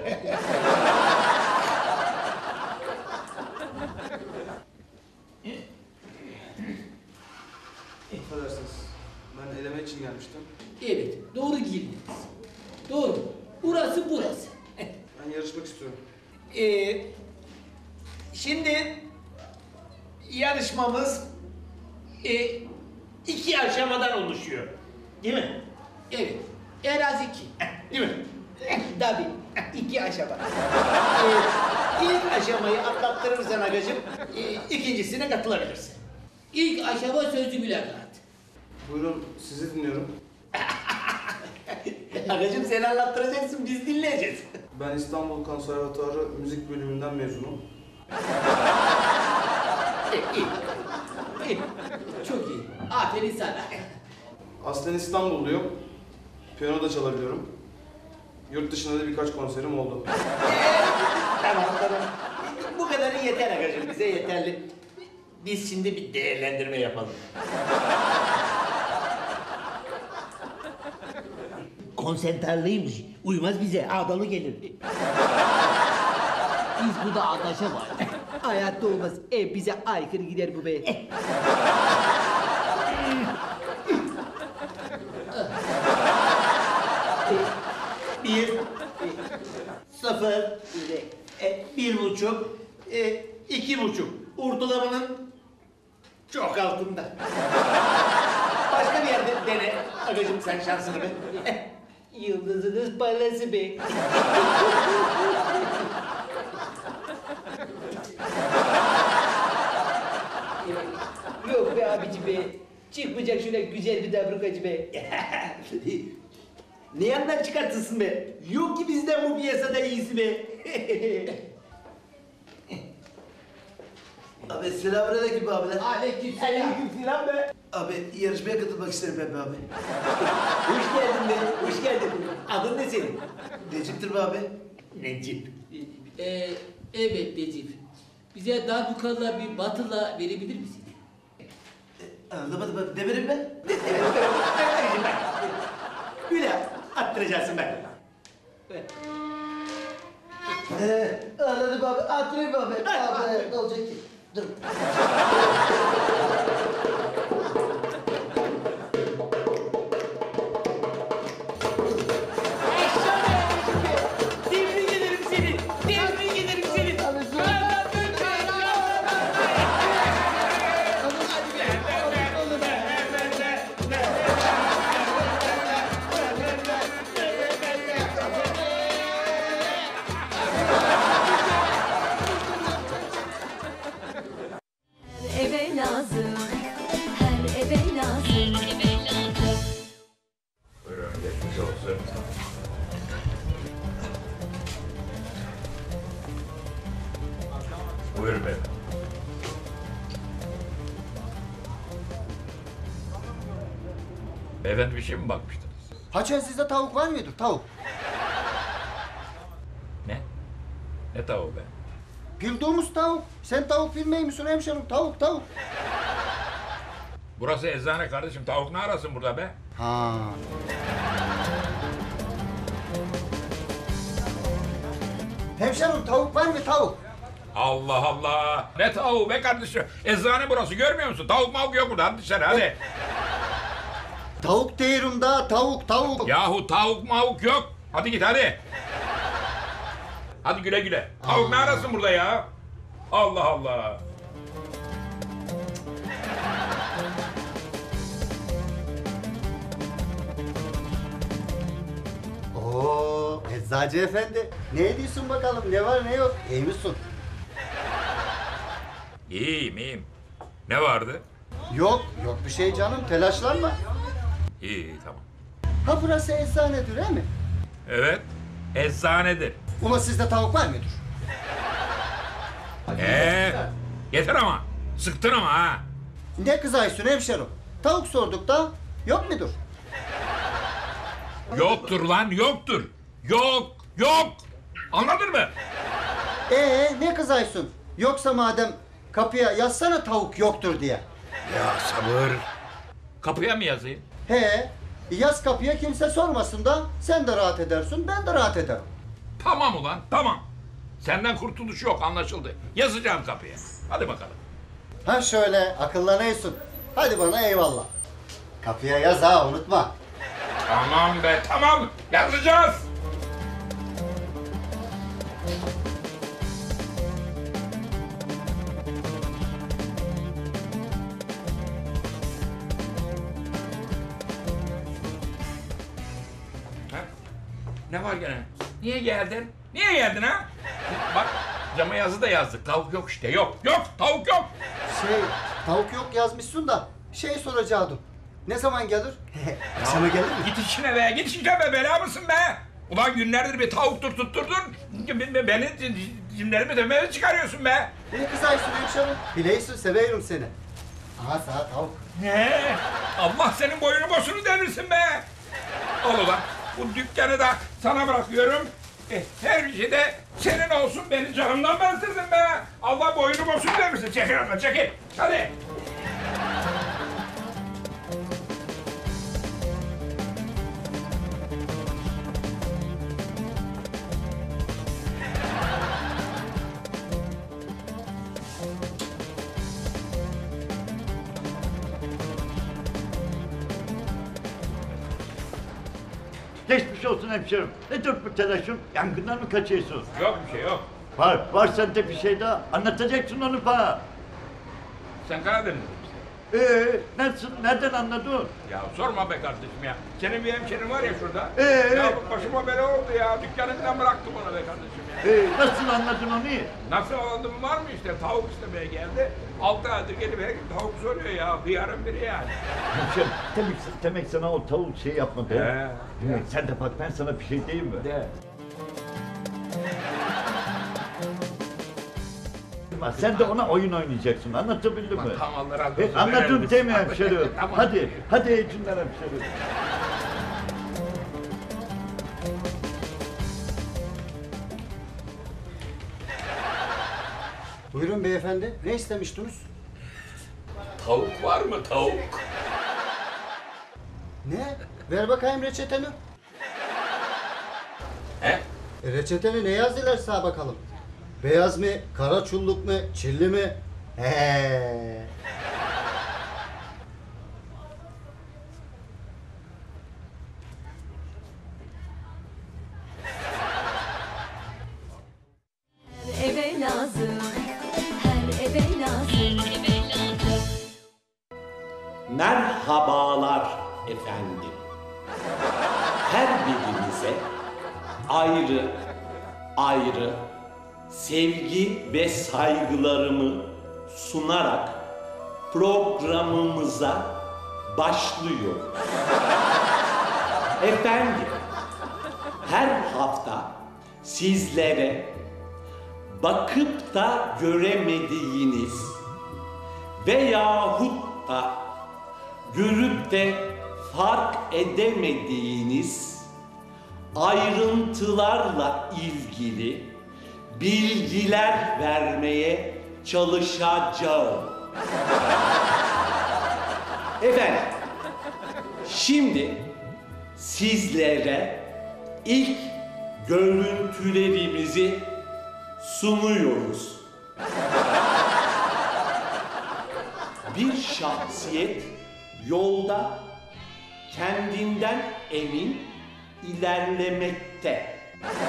[SPEAKER 2] Affedersiniz. Ben eleme için gelmiştim.
[SPEAKER 14] Evet, doğru girdiniz. Doğru. Burası burası.
[SPEAKER 2] Ben yarışmak istiyorum.
[SPEAKER 18] Ee, şimdi yarışmamız e, iki aşamadan oluşuyor. Değil mi?
[SPEAKER 14] Evet. En az iki.
[SPEAKER 18] Değil mi?
[SPEAKER 14] Tabii. İki aşama.
[SPEAKER 18] Ee, ilk aşamayı atlattırırsan agacım, e, ikincisine katılabilirsin.
[SPEAKER 14] İlk aşama sözlü mülakat.
[SPEAKER 2] Buyurun, sizi dinliyorum.
[SPEAKER 18] Agacım sen anlattıracaksın, biz dinleyeceğiz.
[SPEAKER 2] Ben İstanbul Konservatuarı Müzik Bölümünden mezunum.
[SPEAKER 14] iyi. İyi. Çok iyi. Aferin sana.
[SPEAKER 2] Aslen İstanbulluyum. Piyano da çalabiliyorum. Yurt dışında da birkaç konserim oldu.
[SPEAKER 18] Tamam tamam. Bu kadarı yeter agacığım, bize yeterli. Biz şimdi bir değerlendirme yapalım. Konsentralıymış. Uymaz bize. Ağdalı gelir.
[SPEAKER 14] Biz burada anlaşamayız. Hayatta olmaz. E bize aykırı gider bu be.
[SPEAKER 18] Bir, e, sıfır, e, bir buçuk, e, iki buçuk. Ortalamanın çok altında. Başka bir yerde dene. Agacığım sen şansını be. Yıldızınız parası be.
[SPEAKER 14] Yok be abici be. Çıkmayacak şöyle güzel bir dabrukacı be.
[SPEAKER 18] Ne yandan çıkartırsın be? Yok ki bizden bu piyasada iyisi be.
[SPEAKER 3] Abi selamünaleyküm abiler.
[SPEAKER 14] Aleykümselam.
[SPEAKER 18] Aleykümselam be.
[SPEAKER 3] Abi yarışmaya katılmak isterim Pembe abi.
[SPEAKER 18] Hoş geldin be, hoş geldin. Adın ne senin?
[SPEAKER 3] Necip'tir be abi.
[SPEAKER 18] Necip.
[SPEAKER 14] Ee, evet Necip. Bize darbukalla bir batıla verebilir misin?
[SPEAKER 3] Anlamadım abi. Demedim ben.
[SPEAKER 18] Güle attıracaksın ben.
[SPEAKER 3] Ee, anladım abi. Attırayım abi. Abi ne olacak ki? Dur.
[SPEAKER 18] Tebrik ederim seni. Tebrik ederim seni.
[SPEAKER 1] Eve lazım, her eve lazım, eve lazım.
[SPEAKER 19] Buyurun geçmiş olsun. Buyurun beyefendi. Beyefendi bir şey mi bakmıştınız?
[SPEAKER 13] Haçan sizde tavuk var mıdır? Tavuk.
[SPEAKER 19] Ne? Ne tavuğu be?
[SPEAKER 13] Bildiğimiz tavuk. Sen tavuk bilmeyi misin hemşerim? Tavuk tavuk.
[SPEAKER 19] Burası eczane kardeşim. Tavuk ne arasın burada be?
[SPEAKER 13] Ha. Hemşerim tavuk var mı tavuk?
[SPEAKER 19] Allah Allah! Ne tavuğu be kardeşim? Eczane burası görmüyor musun? Tavuk mavuk yok burada. Hadi dışarı hadi.
[SPEAKER 13] Tavuk diyorum da tavuk tavuk.
[SPEAKER 19] Yahu tavuk mavuk yok. Hadi git hadi. Hadi güle güle. Tavuk ne arasın burada ya? Allah Allah.
[SPEAKER 13] Oo, eczacı efendi. Ne diyorsun bakalım? Ne var ne yok? İyi misin?
[SPEAKER 19] İyiyim iyiyim. Ne vardı?
[SPEAKER 13] Yok, yok bir şey canım. Telaşlanma.
[SPEAKER 19] İyi iyi tamam.
[SPEAKER 13] Ha burası eczanedir değil mi?
[SPEAKER 19] Evet. Eczanedir.
[SPEAKER 13] Ula sizde tavuk var mıdır?
[SPEAKER 19] Ee, yeter ama. Sıktın ama ha.
[SPEAKER 13] Ne kızaysın hemşerim? Tavuk sorduk da yok mudur?
[SPEAKER 19] Yoktur lan yoktur. Yok yok. Anladın mı?
[SPEAKER 13] Ee ne kızaysın? Yoksa madem kapıya yazsana tavuk yoktur diye.
[SPEAKER 19] Ya sabır. Kapıya mı yazayım?
[SPEAKER 13] He, yaz kapıya kimse sormasın da sen de rahat edersin, ben de rahat ederim.
[SPEAKER 19] Tamam ulan tamam. Senden kurtuluş yok anlaşıldı. Yazacağım kapıya. Hadi bakalım.
[SPEAKER 13] Ha şöyle akıllanıyorsun. Hadi bana eyvallah. Kapıya yaz ha unutma.
[SPEAKER 19] Tamam be tamam. Yazacağız. Ha? Ne var gene? Niye geldin? Niye geldin ha? Bak cama yazı da yazdık. Tavuk yok işte. Yok. Yok. Tavuk yok.
[SPEAKER 13] Şey, tavuk yok yazmışsın da şey soracaktım. Ne zaman gelir? Akşama gelir mi?
[SPEAKER 19] Git işine be. Git işine be. Bela mısın be? Ulan günlerdir bir tavuktur tutturdun. Beni cimlerimi dövmeye çıkarıyorsun be?
[SPEAKER 3] Ne kızaysın Gülşah'ım? Bileysin, severim seni. Aha sana tavuk.
[SPEAKER 19] Ne? Allah senin boyunu boşunu devirsin be! Al ulan, bu dükkanı da sana bırakıyorum. E, her bir şey de senin olsun, beni canımdan bezdirdin be! Allah boyunu boşunu devirsin, çekil abla, çekil! Hadi!
[SPEAKER 8] Geçmiş olsun hemşerim. Nedir bu telaşın? Yangından mı kaçıyorsun?
[SPEAKER 19] Yok bir şey yok.
[SPEAKER 8] Var, var sende bir şey daha. Anlatacaksın onu bana.
[SPEAKER 19] Sen Karadenizli misin?
[SPEAKER 8] Ee, nasıl, nereden anladın?
[SPEAKER 19] Ya sorma be kardeşim ya. Senin bir hemşerin var ya şurada.
[SPEAKER 8] Ee?
[SPEAKER 19] Ya başıma bela oldu ya. Dükkanından bıraktım onu be kardeşim ya.
[SPEAKER 8] Ee, nasıl anladın onu?
[SPEAKER 19] Nasıl anladım var mı işte? Tavuk istemeye geldi. Altı aydır gelip her gün tavuk soruyor ya. Hıyarın biri yani.
[SPEAKER 8] Hemşerim, demek, demek sana o tavuk şey yapmadı.
[SPEAKER 19] He.
[SPEAKER 8] He. Sen de bak ben sana bir şey diyeyim mi?
[SPEAKER 19] De.
[SPEAKER 8] Sen de ona oyun oynayacaksın. Anlatabildim mi?
[SPEAKER 19] Tamam, razı olsun.
[SPEAKER 8] E, anladın değil mi hemşerim?
[SPEAKER 19] Tamam.
[SPEAKER 8] Hadi, hadi heyecanlar hemşerim.
[SPEAKER 3] Buyurun beyefendi, ne istemiştiniz?
[SPEAKER 19] Tavuk var mı tavuk?
[SPEAKER 3] Ne? Ver bakayım reçeteni.
[SPEAKER 19] He?
[SPEAKER 3] E, reçeteni ne yazdılar sağ bakalım? Beyaz mı, kara çulluk mu, çilli mi? He.
[SPEAKER 1] Eve lazım, her eve lazım, eve lazım.
[SPEAKER 16] Merhabalar efendim. Her birinize ayrı ayrı sevgi ve saygılarımı sunarak programımıza başlıyoruz. Efendim, her hafta sizlere bakıp da göremediğiniz veyahut da görüp de fark edemediğiniz ayrıntılarla ilgili bilgiler vermeye çalışacağım. Efendim, şimdi sizlere ilk görüntülerimizi sunuyoruz. Bir şahsiyet yolda kendinden emin ilerlemekte.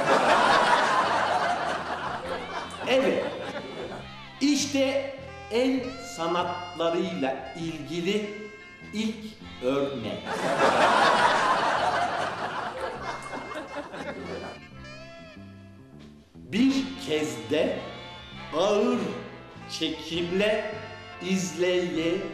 [SPEAKER 16] Evet, işte el sanatlarıyla ilgili ilk örnek. Bir kez de ağır çekimle izleyelim.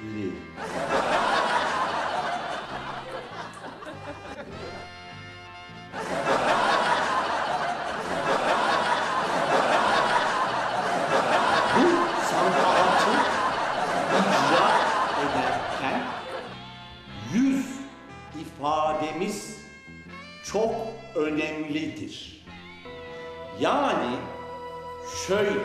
[SPEAKER 16] Bu sanatı icra ederken yüz ifademiz çok önemlidir. Yani şöyle.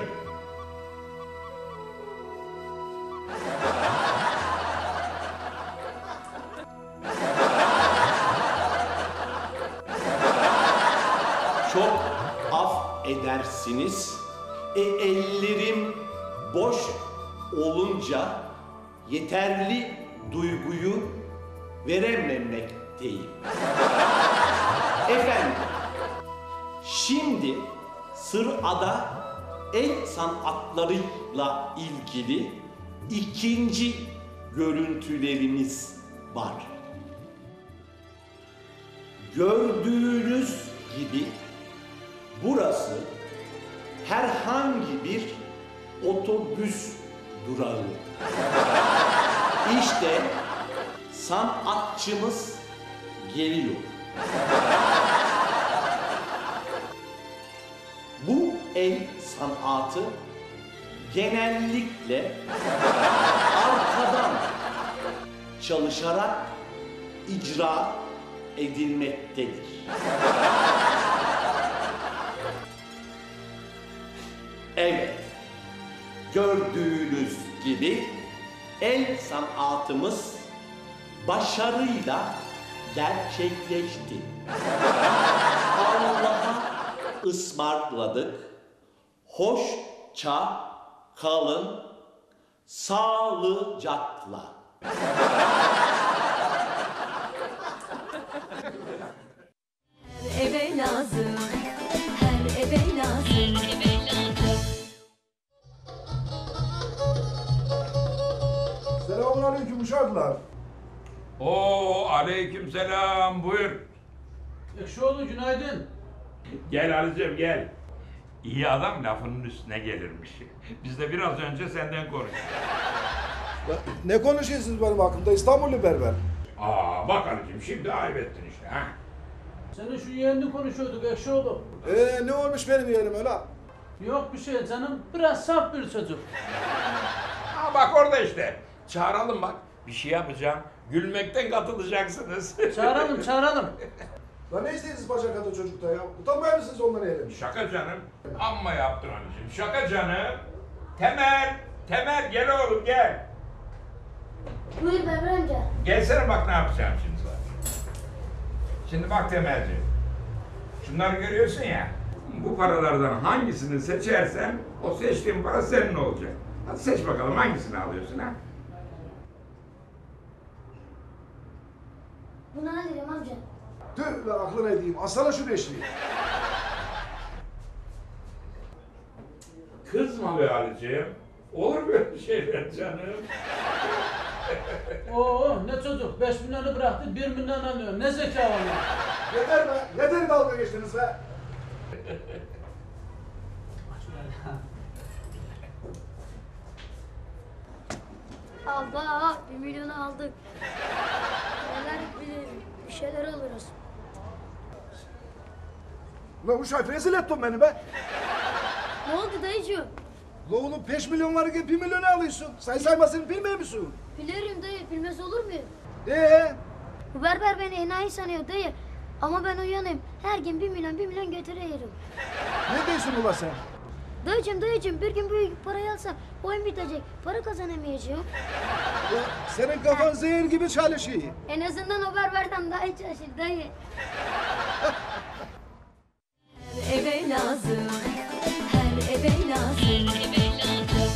[SPEAKER 16] Çok affedersiniz. E, ellerim boş olunca yeterli duyguyu verememekteyim. Efendim, şimdi sırada el sanatlarıyla ilgili ikinci görüntülerimiz var. Gördüğünüz gibi burası herhangi bir otobüs durağı. İşte sanatçımız geliyor. Bu el sanatı genellikle arkadan çalışarak icra edilmektedir. Evet, gördüğünüz gibi el sanatımız başarıyla gerçekleşti. Allah'a ısmarladık. Hoşça kalın, sağlıcakla.
[SPEAKER 1] Her eve lazım, her eve lazım, her eve lazım.
[SPEAKER 20] Selamünaleyküm uşaklar.
[SPEAKER 19] Oo, aleykümselam, buyur.
[SPEAKER 20] Ekşioğlu günaydın.
[SPEAKER 19] Gel Ali'cim gel. İyi adam lafının üstüne gelirmiş. Biz de biraz önce senden konuştuk.
[SPEAKER 20] Ne konuşuyorsunuz benim hakkımda İstanbullu berber?
[SPEAKER 19] Aa bak Ali'cim şimdi ayıp ettin işte ha.
[SPEAKER 20] Senin şu yeğenini konuşuyorduk Ekşioğlu. Ee ne olmuş benim yeğenim öyle? Yok bir şey canım, biraz saf bir çocuk.
[SPEAKER 19] Aa bak orada işte. Çağıralım bak. Bir şey yapacağım. Gülmekten katılacaksınız.
[SPEAKER 20] Çağıralım çağıralım. Lan ne istiyorsunuz bacak kadar çocukta ya? Utanmıyor musunuz onları yeğenim?
[SPEAKER 19] Şaka canım. Amma yaptın anneciğim. Şaka canım. Temel. Temel gel oğlum gel.
[SPEAKER 21] Buyur Berber amca.
[SPEAKER 19] Gelsene bak ne yapacağım şimdi sana. Şimdi bak Temelci. Şunları görüyorsun ya. Bu paralardan hangisini seçersen o seçtiğin para senin olacak. Hadi seç bakalım hangisini alıyorsun ha?
[SPEAKER 21] Bunu alayım amca.
[SPEAKER 20] Tüh lan aklına edeyim. Alsana şu beşliği.
[SPEAKER 19] Kızma be Ali'ciğim. Olur böyle şeyler canım.
[SPEAKER 20] Oo ne çocuk. Beş milyonu bıraktı, bir milyon alıyor. Ne zeka var lan? Yeter be. Yeter dalga geçtiniz be.
[SPEAKER 21] Allah bir milyonu aldık. Neler bir, bir şeyler alırız.
[SPEAKER 20] Lan uşak rezil ettin beni be.
[SPEAKER 21] Ne oldu dayıcığım?
[SPEAKER 20] La oğlum beş milyon var ki bir milyonu alıyorsun. Say saymasını bilmiyor musun?
[SPEAKER 21] Bilirim dayı, bilmez olur muyum?
[SPEAKER 20] Ee?
[SPEAKER 21] Bu berber beni enayi sanıyor dayı. Ama ben uyanayım, her gün bir milyon bir milyon götürüyorum.
[SPEAKER 20] Ne diyorsun ula sen?
[SPEAKER 21] Dayıcığım dayıcığım bir gün büyük parayı alsam oyun bitecek, para kazanamayacağım.
[SPEAKER 20] Ya, senin kafan zehir gibi çalışıyor.
[SPEAKER 21] En azından o berberden daha iyi çalışır dayı.
[SPEAKER 1] Her eve lazım, her eve lazım, her eve lazım.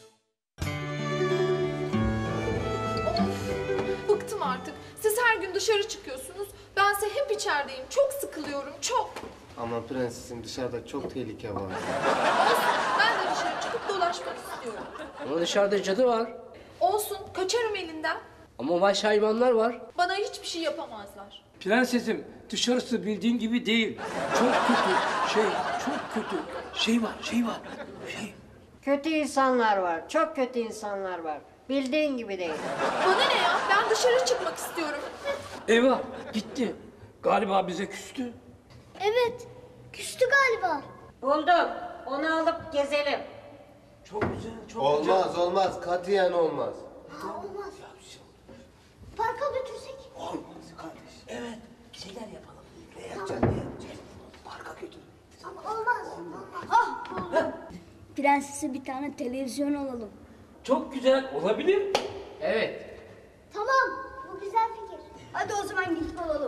[SPEAKER 9] Bıktım artık. Siz her gün dışarı çıkıyorsunuz. Bense hep içerideyim. Çok sıkılıyorum, çok.
[SPEAKER 23] Ama prensesim dışarıda çok tehlike var.
[SPEAKER 9] Olsun, ben de dışarı çıkıp dolaşmak istiyorum.
[SPEAKER 24] Ama dışarıda cadı var.
[SPEAKER 9] Olsun, kaçarım elinden.
[SPEAKER 24] Ama vahşi hayvanlar var.
[SPEAKER 9] Bana hiçbir şey yapamazlar.
[SPEAKER 24] Prensesim, dışarısı bildiğin gibi değil. Çok kötü, şey, çok kötü. Şey var, şey var, şey.
[SPEAKER 25] Kötü insanlar var, çok kötü insanlar var. Bildiğin gibi değil.
[SPEAKER 9] Bana ne ya? Ben dışarı çıkmak istiyorum.
[SPEAKER 24] Eyvah, gitti. Galiba bize küstü.
[SPEAKER 21] Evet, küstü galiba.
[SPEAKER 25] Buldum, onu alıp gezelim.
[SPEAKER 24] Çok güzel, çok
[SPEAKER 23] Olmaz
[SPEAKER 24] güzel.
[SPEAKER 23] olmaz katiyen olmaz.
[SPEAKER 21] Ha, olmaz. Parka götürsek.
[SPEAKER 24] Olmaz kardeş. Evet, bir şeyler yapalım. Ne
[SPEAKER 21] yapacaksın,
[SPEAKER 24] ne yapacaksın? Parka götür.
[SPEAKER 21] Ama olmaz. Olmaz. Ah, buldum. Prensese bir tane televizyon alalım.
[SPEAKER 24] Çok güzel, olabilir. Evet.
[SPEAKER 21] Tamam, bu güzel fikir. Hadi o zaman gidip alalım.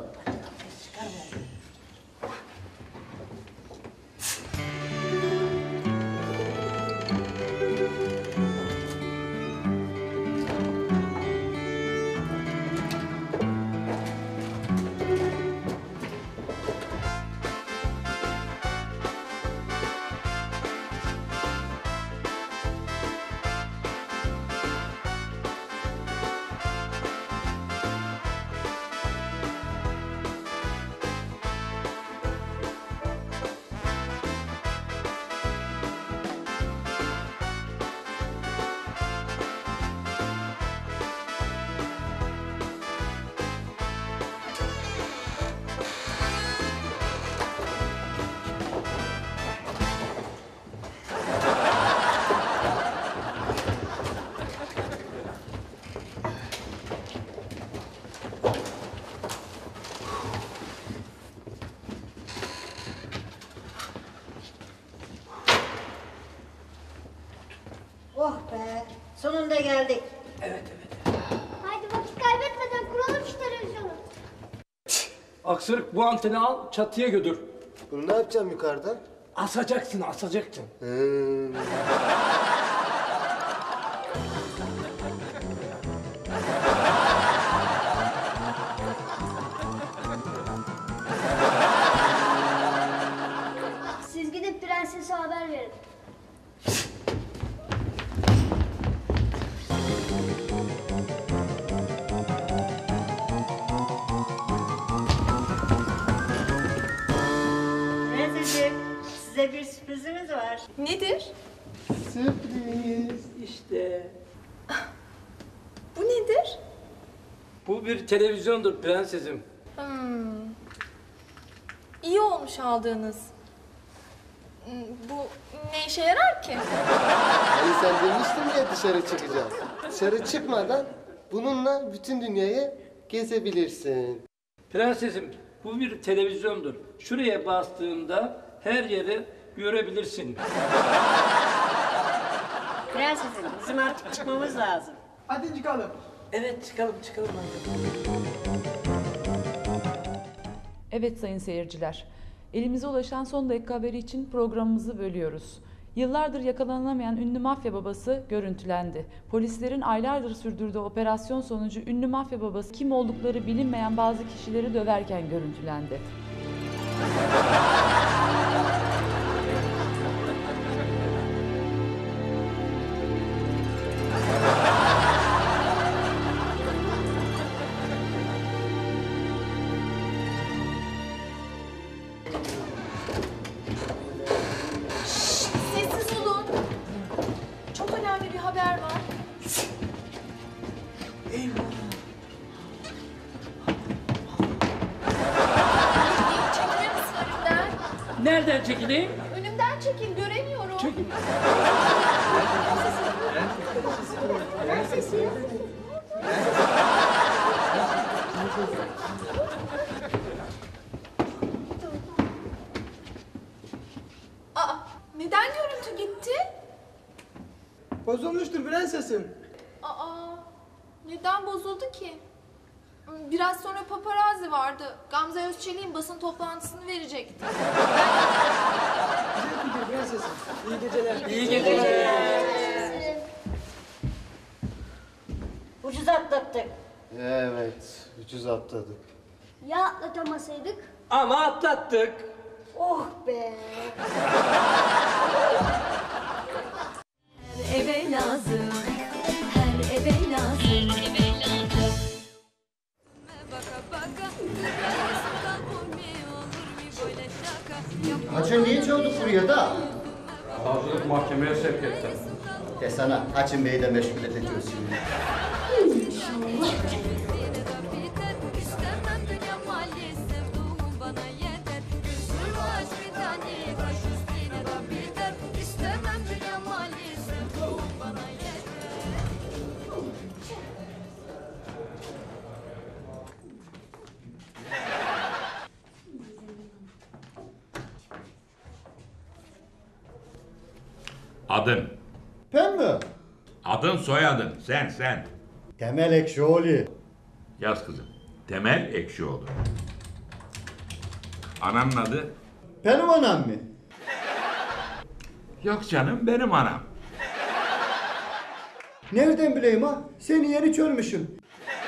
[SPEAKER 25] Oh be, sonunda geldik.
[SPEAKER 21] Haydi vakit kaybetmeden kuralım şu televizyonu.
[SPEAKER 24] Aksırık bu anteni al çatıya götür.
[SPEAKER 23] Bunu ne yapacağım yukarıda?
[SPEAKER 24] Asacaksın asacaksın.
[SPEAKER 23] Hmm.
[SPEAKER 21] Siz gidip prensese haber verin.
[SPEAKER 25] Prensesciğim, size bir sürprizimiz var.
[SPEAKER 9] Nedir?
[SPEAKER 24] Sürpriz işte.
[SPEAKER 9] Bu nedir?
[SPEAKER 24] Bu bir televizyondur prensesim.
[SPEAKER 9] Hmm. İyi olmuş aldığınız. Hmm, Bu ne işe yarar ki?
[SPEAKER 23] Hani sen demiştin ya dışarı çıkacağım. Dışarı çıkmadan bununla bütün dünyayı gezebilirsin.
[SPEAKER 24] Prensesim bu bir televizyondur. Şuraya bastığında her yeri görebilirsin.
[SPEAKER 25] Prensesim, bizim artık çıkmamız lazım.
[SPEAKER 2] Hadi çıkalım.
[SPEAKER 24] Evet çıkalım çıkalım.
[SPEAKER 5] Evet sayın seyirciler, elimize ulaşan son dakika haberi için programımızı bölüyoruz. Yıllardır yakalanamayan ünlü mafya babası görüntülendi. Polislerin aylardır sürdürdüğü operasyon sonucu ünlü mafya babası kim oldukları bilinmeyen bazı kişileri döverken görüntülendi.
[SPEAKER 9] Sessiz olun. Çok önemli bir haber var. Çekilir misin önümden?
[SPEAKER 24] Nereden çekileyim?
[SPEAKER 9] Önümden çekil, göremiyorum.
[SPEAKER 24] Çekil.
[SPEAKER 21] Prensesim.
[SPEAKER 9] Aa, neden görüntü gitti?
[SPEAKER 2] Bozulmuştur prensesim.
[SPEAKER 9] Aa, neden bozuldu ki? Biraz sonra paparazzi vardı. Gamze Özçelik'in basın toplantısını verecekti.
[SPEAKER 2] Güzel fikir prensesim. İyi geceler.
[SPEAKER 24] İyi geceler.
[SPEAKER 25] Ucuz atlattık.
[SPEAKER 23] Evet, ucuz atladık.
[SPEAKER 21] Ya atlatamasaydık?
[SPEAKER 24] Ama atlattık.
[SPEAKER 21] Oh be.
[SPEAKER 1] Her eve lazım, her eve lazım, her eve lazım.
[SPEAKER 17] Haçan niye çağırdık buraya da?
[SPEAKER 24] Savcılık mahkemeye sevk etti.
[SPEAKER 17] De sana Haçın Bey'i de meşgul edeceğiz şimdi.
[SPEAKER 19] Adın.
[SPEAKER 17] Ben mi?
[SPEAKER 19] Adın soyadın. Sen sen.
[SPEAKER 17] Temel Ekşioğlu.
[SPEAKER 19] Yaz kızım. Temel Ekşioğlu. Ananın adı?
[SPEAKER 17] Benim anam mı?
[SPEAKER 19] Yok canım benim anam.
[SPEAKER 17] Nereden bileyim ha? Seni yeni çörmüşüm.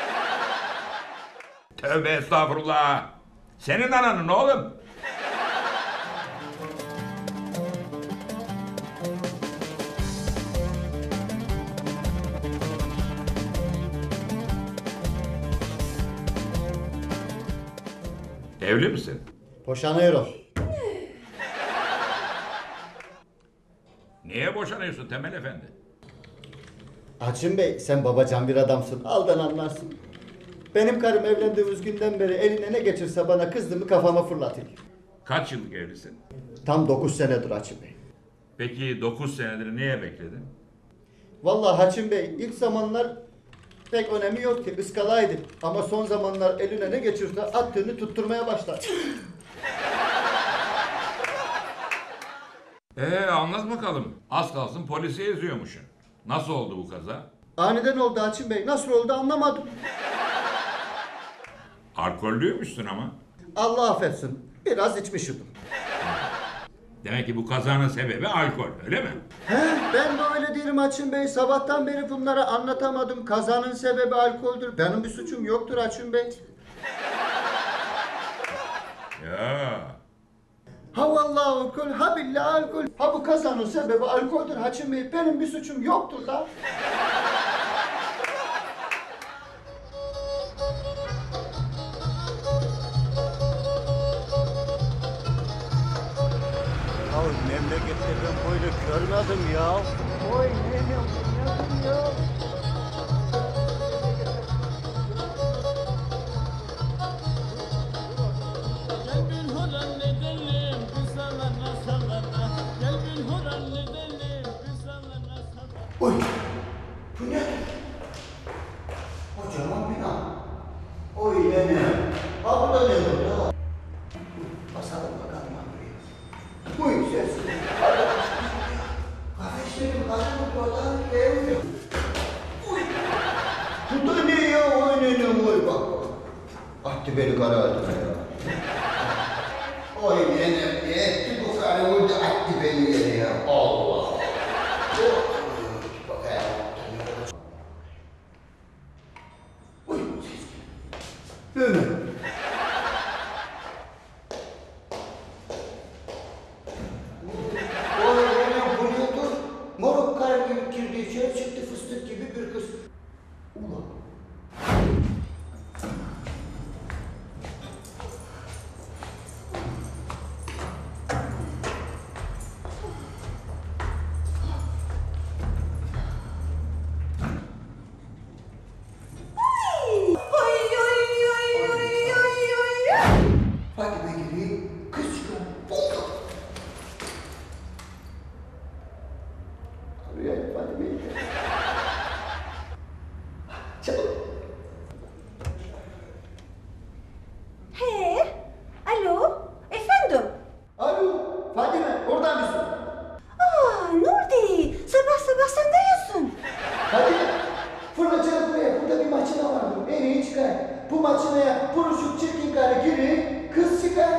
[SPEAKER 19] Tövbe estağfurullah. Senin ananın oğlum. Evli misin?
[SPEAKER 17] Boşanıyorum.
[SPEAKER 19] Niye boşanıyorsun Temel Efendi?
[SPEAKER 17] Haçın Bey, sen babacan bir adamsın. Aldan anlarsın. Benim karım evlendiğimiz günden beri eline ne geçirse bana kızdı mı kafama fırlatıyor.
[SPEAKER 19] Kaç yıllık evlisin?
[SPEAKER 17] Tam dokuz senedir Haçın Bey.
[SPEAKER 19] Peki dokuz senedir niye bekledin?
[SPEAKER 17] Vallahi Haçın Bey, ilk zamanlar pek önemi yok ki, ıskalaydı. Ama son zamanlar eline ne geçirse attığını tutturmaya başladı.
[SPEAKER 19] Ee anlat bakalım. Az kalsın polisi eziyormuşsun. Nasıl oldu bu kaza?
[SPEAKER 13] Aniden oldu Açın Bey. Nasıl oldu anlamadım.
[SPEAKER 19] Alkollüymüşsün ama.
[SPEAKER 13] Allah affetsin. Biraz içmişim.
[SPEAKER 19] Demek ki bu kazanın sebebi alkol, öyle mi?
[SPEAKER 13] He, ben de öyle değilim Açın Bey. Sabahtan beri bunları anlatamadım. Kazanın sebebi alkoldür. Benim bir suçum yoktur Açın Bey.
[SPEAKER 19] Ya.
[SPEAKER 13] Ha vallahi alkol, ha billahi alkol. Ha bu kazanın sebebi alkoldür Açın Bey. Benim bir suçum yoktur da.
[SPEAKER 17] Ya memlekette ben böyle görmedim ya. Oy ne yapıyorsun ya? Oy! Bu ne? Kocaman bina. Oy ne ne? Ha bu da ne burada? Basalım bakalım abi. Oy ses. Kardeşlerim kardeşim buradan gelmiyor. Oy! Bu da ne ya? Oy ne ne oy bak. Attı beni kara adına ya. Oy ne ne? Etti bu karı orada attı beni yere ya. Allah. Ömer. Oy benim buraya dur. Moruk kar gibi girdi içeri çıktı fıstık gibi bir kız. Ulan. Fatime gibi kız çıkıyor. Buldum. Arıyor Fatime'yi. Çabuk.
[SPEAKER 4] He, alo, efendim?
[SPEAKER 13] Alo, Fatime, oradan mısın?
[SPEAKER 4] Aa, Nurdi, sabah sabah sen de yiyorsun.
[SPEAKER 13] Fatime, fırla çabuk buraya. Burada bir makine var. En iyi çıkar. Bu makineye buruşuk çirkin karı girir, kız çıkar.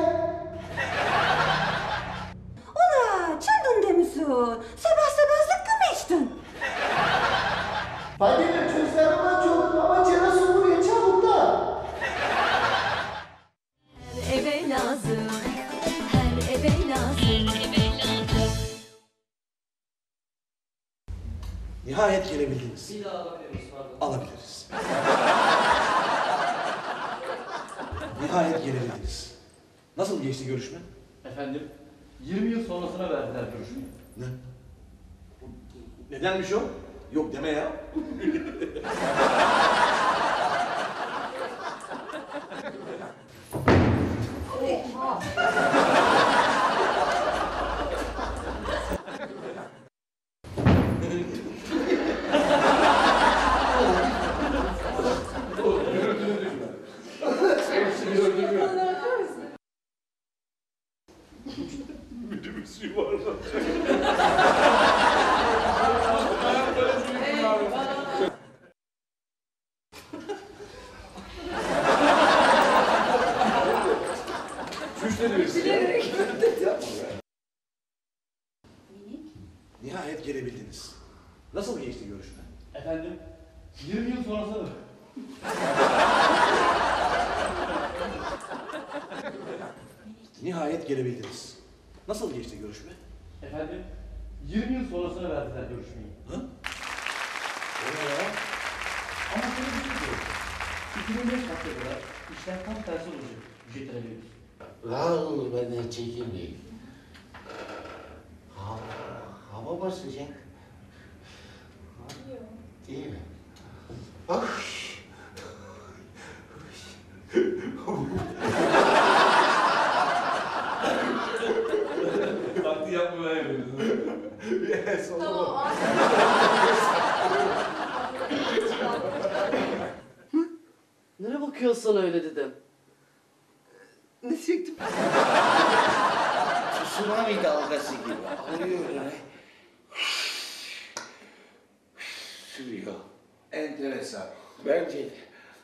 [SPEAKER 4] Ula, çandın demişsin. Sabah sabah zıkkı mı içtin?
[SPEAKER 13] Fatime, çözlerimden çok ama canası buraya çabuk da.
[SPEAKER 1] Her eve lazım, her eve lazım.
[SPEAKER 6] Nihayet gelebildiniz. Bir daha alabiliriz. Alabiliriz. Nihayet gelebildiniz. Nasıl geçti görüşme?
[SPEAKER 18] Efendim, yirmi yıl sonrasına verdiler görüşmeyi.
[SPEAKER 6] Ne? Nedenmiş o? Yok deme ya.
[SPEAKER 19] Minibüs yuvarlanacak.
[SPEAKER 6] Nihayet gelebildiniz. Nasıl geçti görüşme?
[SPEAKER 18] Efendim, yirmi yıl sonrasına
[SPEAKER 6] Nihayet gelebildiniz. Nasıl geçti görüşme?
[SPEAKER 18] Efendim, yirmi yıl sonrasına verdiler görüşmeyi.
[SPEAKER 6] Ha? O ne ya?
[SPEAKER 18] Ama şöyle bir şey diyor. iki bin beş dakika kadar işler tam tersi olacak. Ücretler veriyoruz.
[SPEAKER 17] Lan benden çekinmeyin. Hava, hava basacak. Değil mi? Ah.
[SPEAKER 19] Taklidi yapmaya yapıyorsun.
[SPEAKER 6] Yes,
[SPEAKER 9] Tamam.
[SPEAKER 10] Nereye bakıyorsun öyle dedim.
[SPEAKER 17] Ne çektim? Tsunami dalgası gibi. Alıyor öyle. sürüyor. Enteresan.
[SPEAKER 19] Bence de.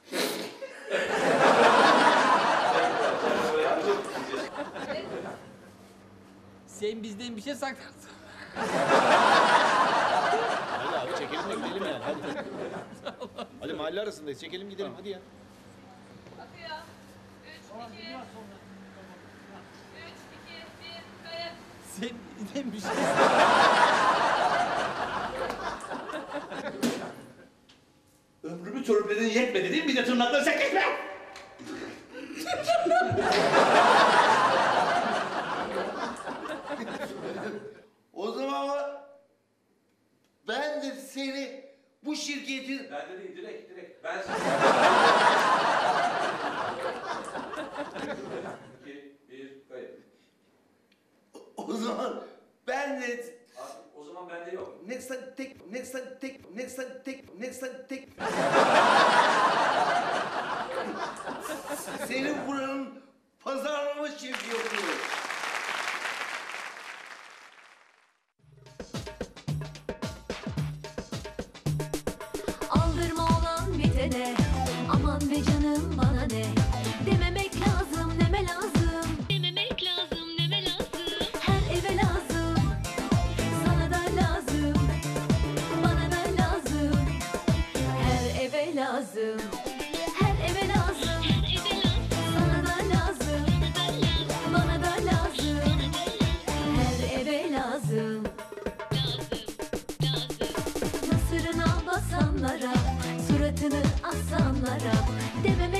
[SPEAKER 14] Sen bizden bir şey saklarsın.
[SPEAKER 7] Hadi abi çekelim de gidelim yani. Hadi. Hadi mahalle arasındayız. Çekelim gidelim. Hadi ya.
[SPEAKER 9] Hadi ya. Üç, iki, üç, iki, bir, kayıt.
[SPEAKER 14] Sen bizden bir şey
[SPEAKER 18] Ömrümü törpüledin yetmedi değil mi? Bir de tırnakları sen kesme!
[SPEAKER 17] O zaman ben de seni bu şirketin...
[SPEAKER 6] Ben de değil, direkt, direkt. Ben İki, bir, kayıt.
[SPEAKER 17] O zaman ben de...
[SPEAKER 6] Abi, o zaman bende yok.
[SPEAKER 17] Next time tek, next time tek, next time tek, next time tek. Senin buranın pazarlama şirketi.
[SPEAKER 1] Aldırma olan bitene, aman be canım bana ne, dememek lazım neme lazım, dememek lazım neme lazım, her eve lazım, sana da lazım, bana da lazım, her eve lazım, her eve lazım, sana da lazım, bana da lazım, her eve lazım. Nasırına basanlara, suratını asanlara, dememek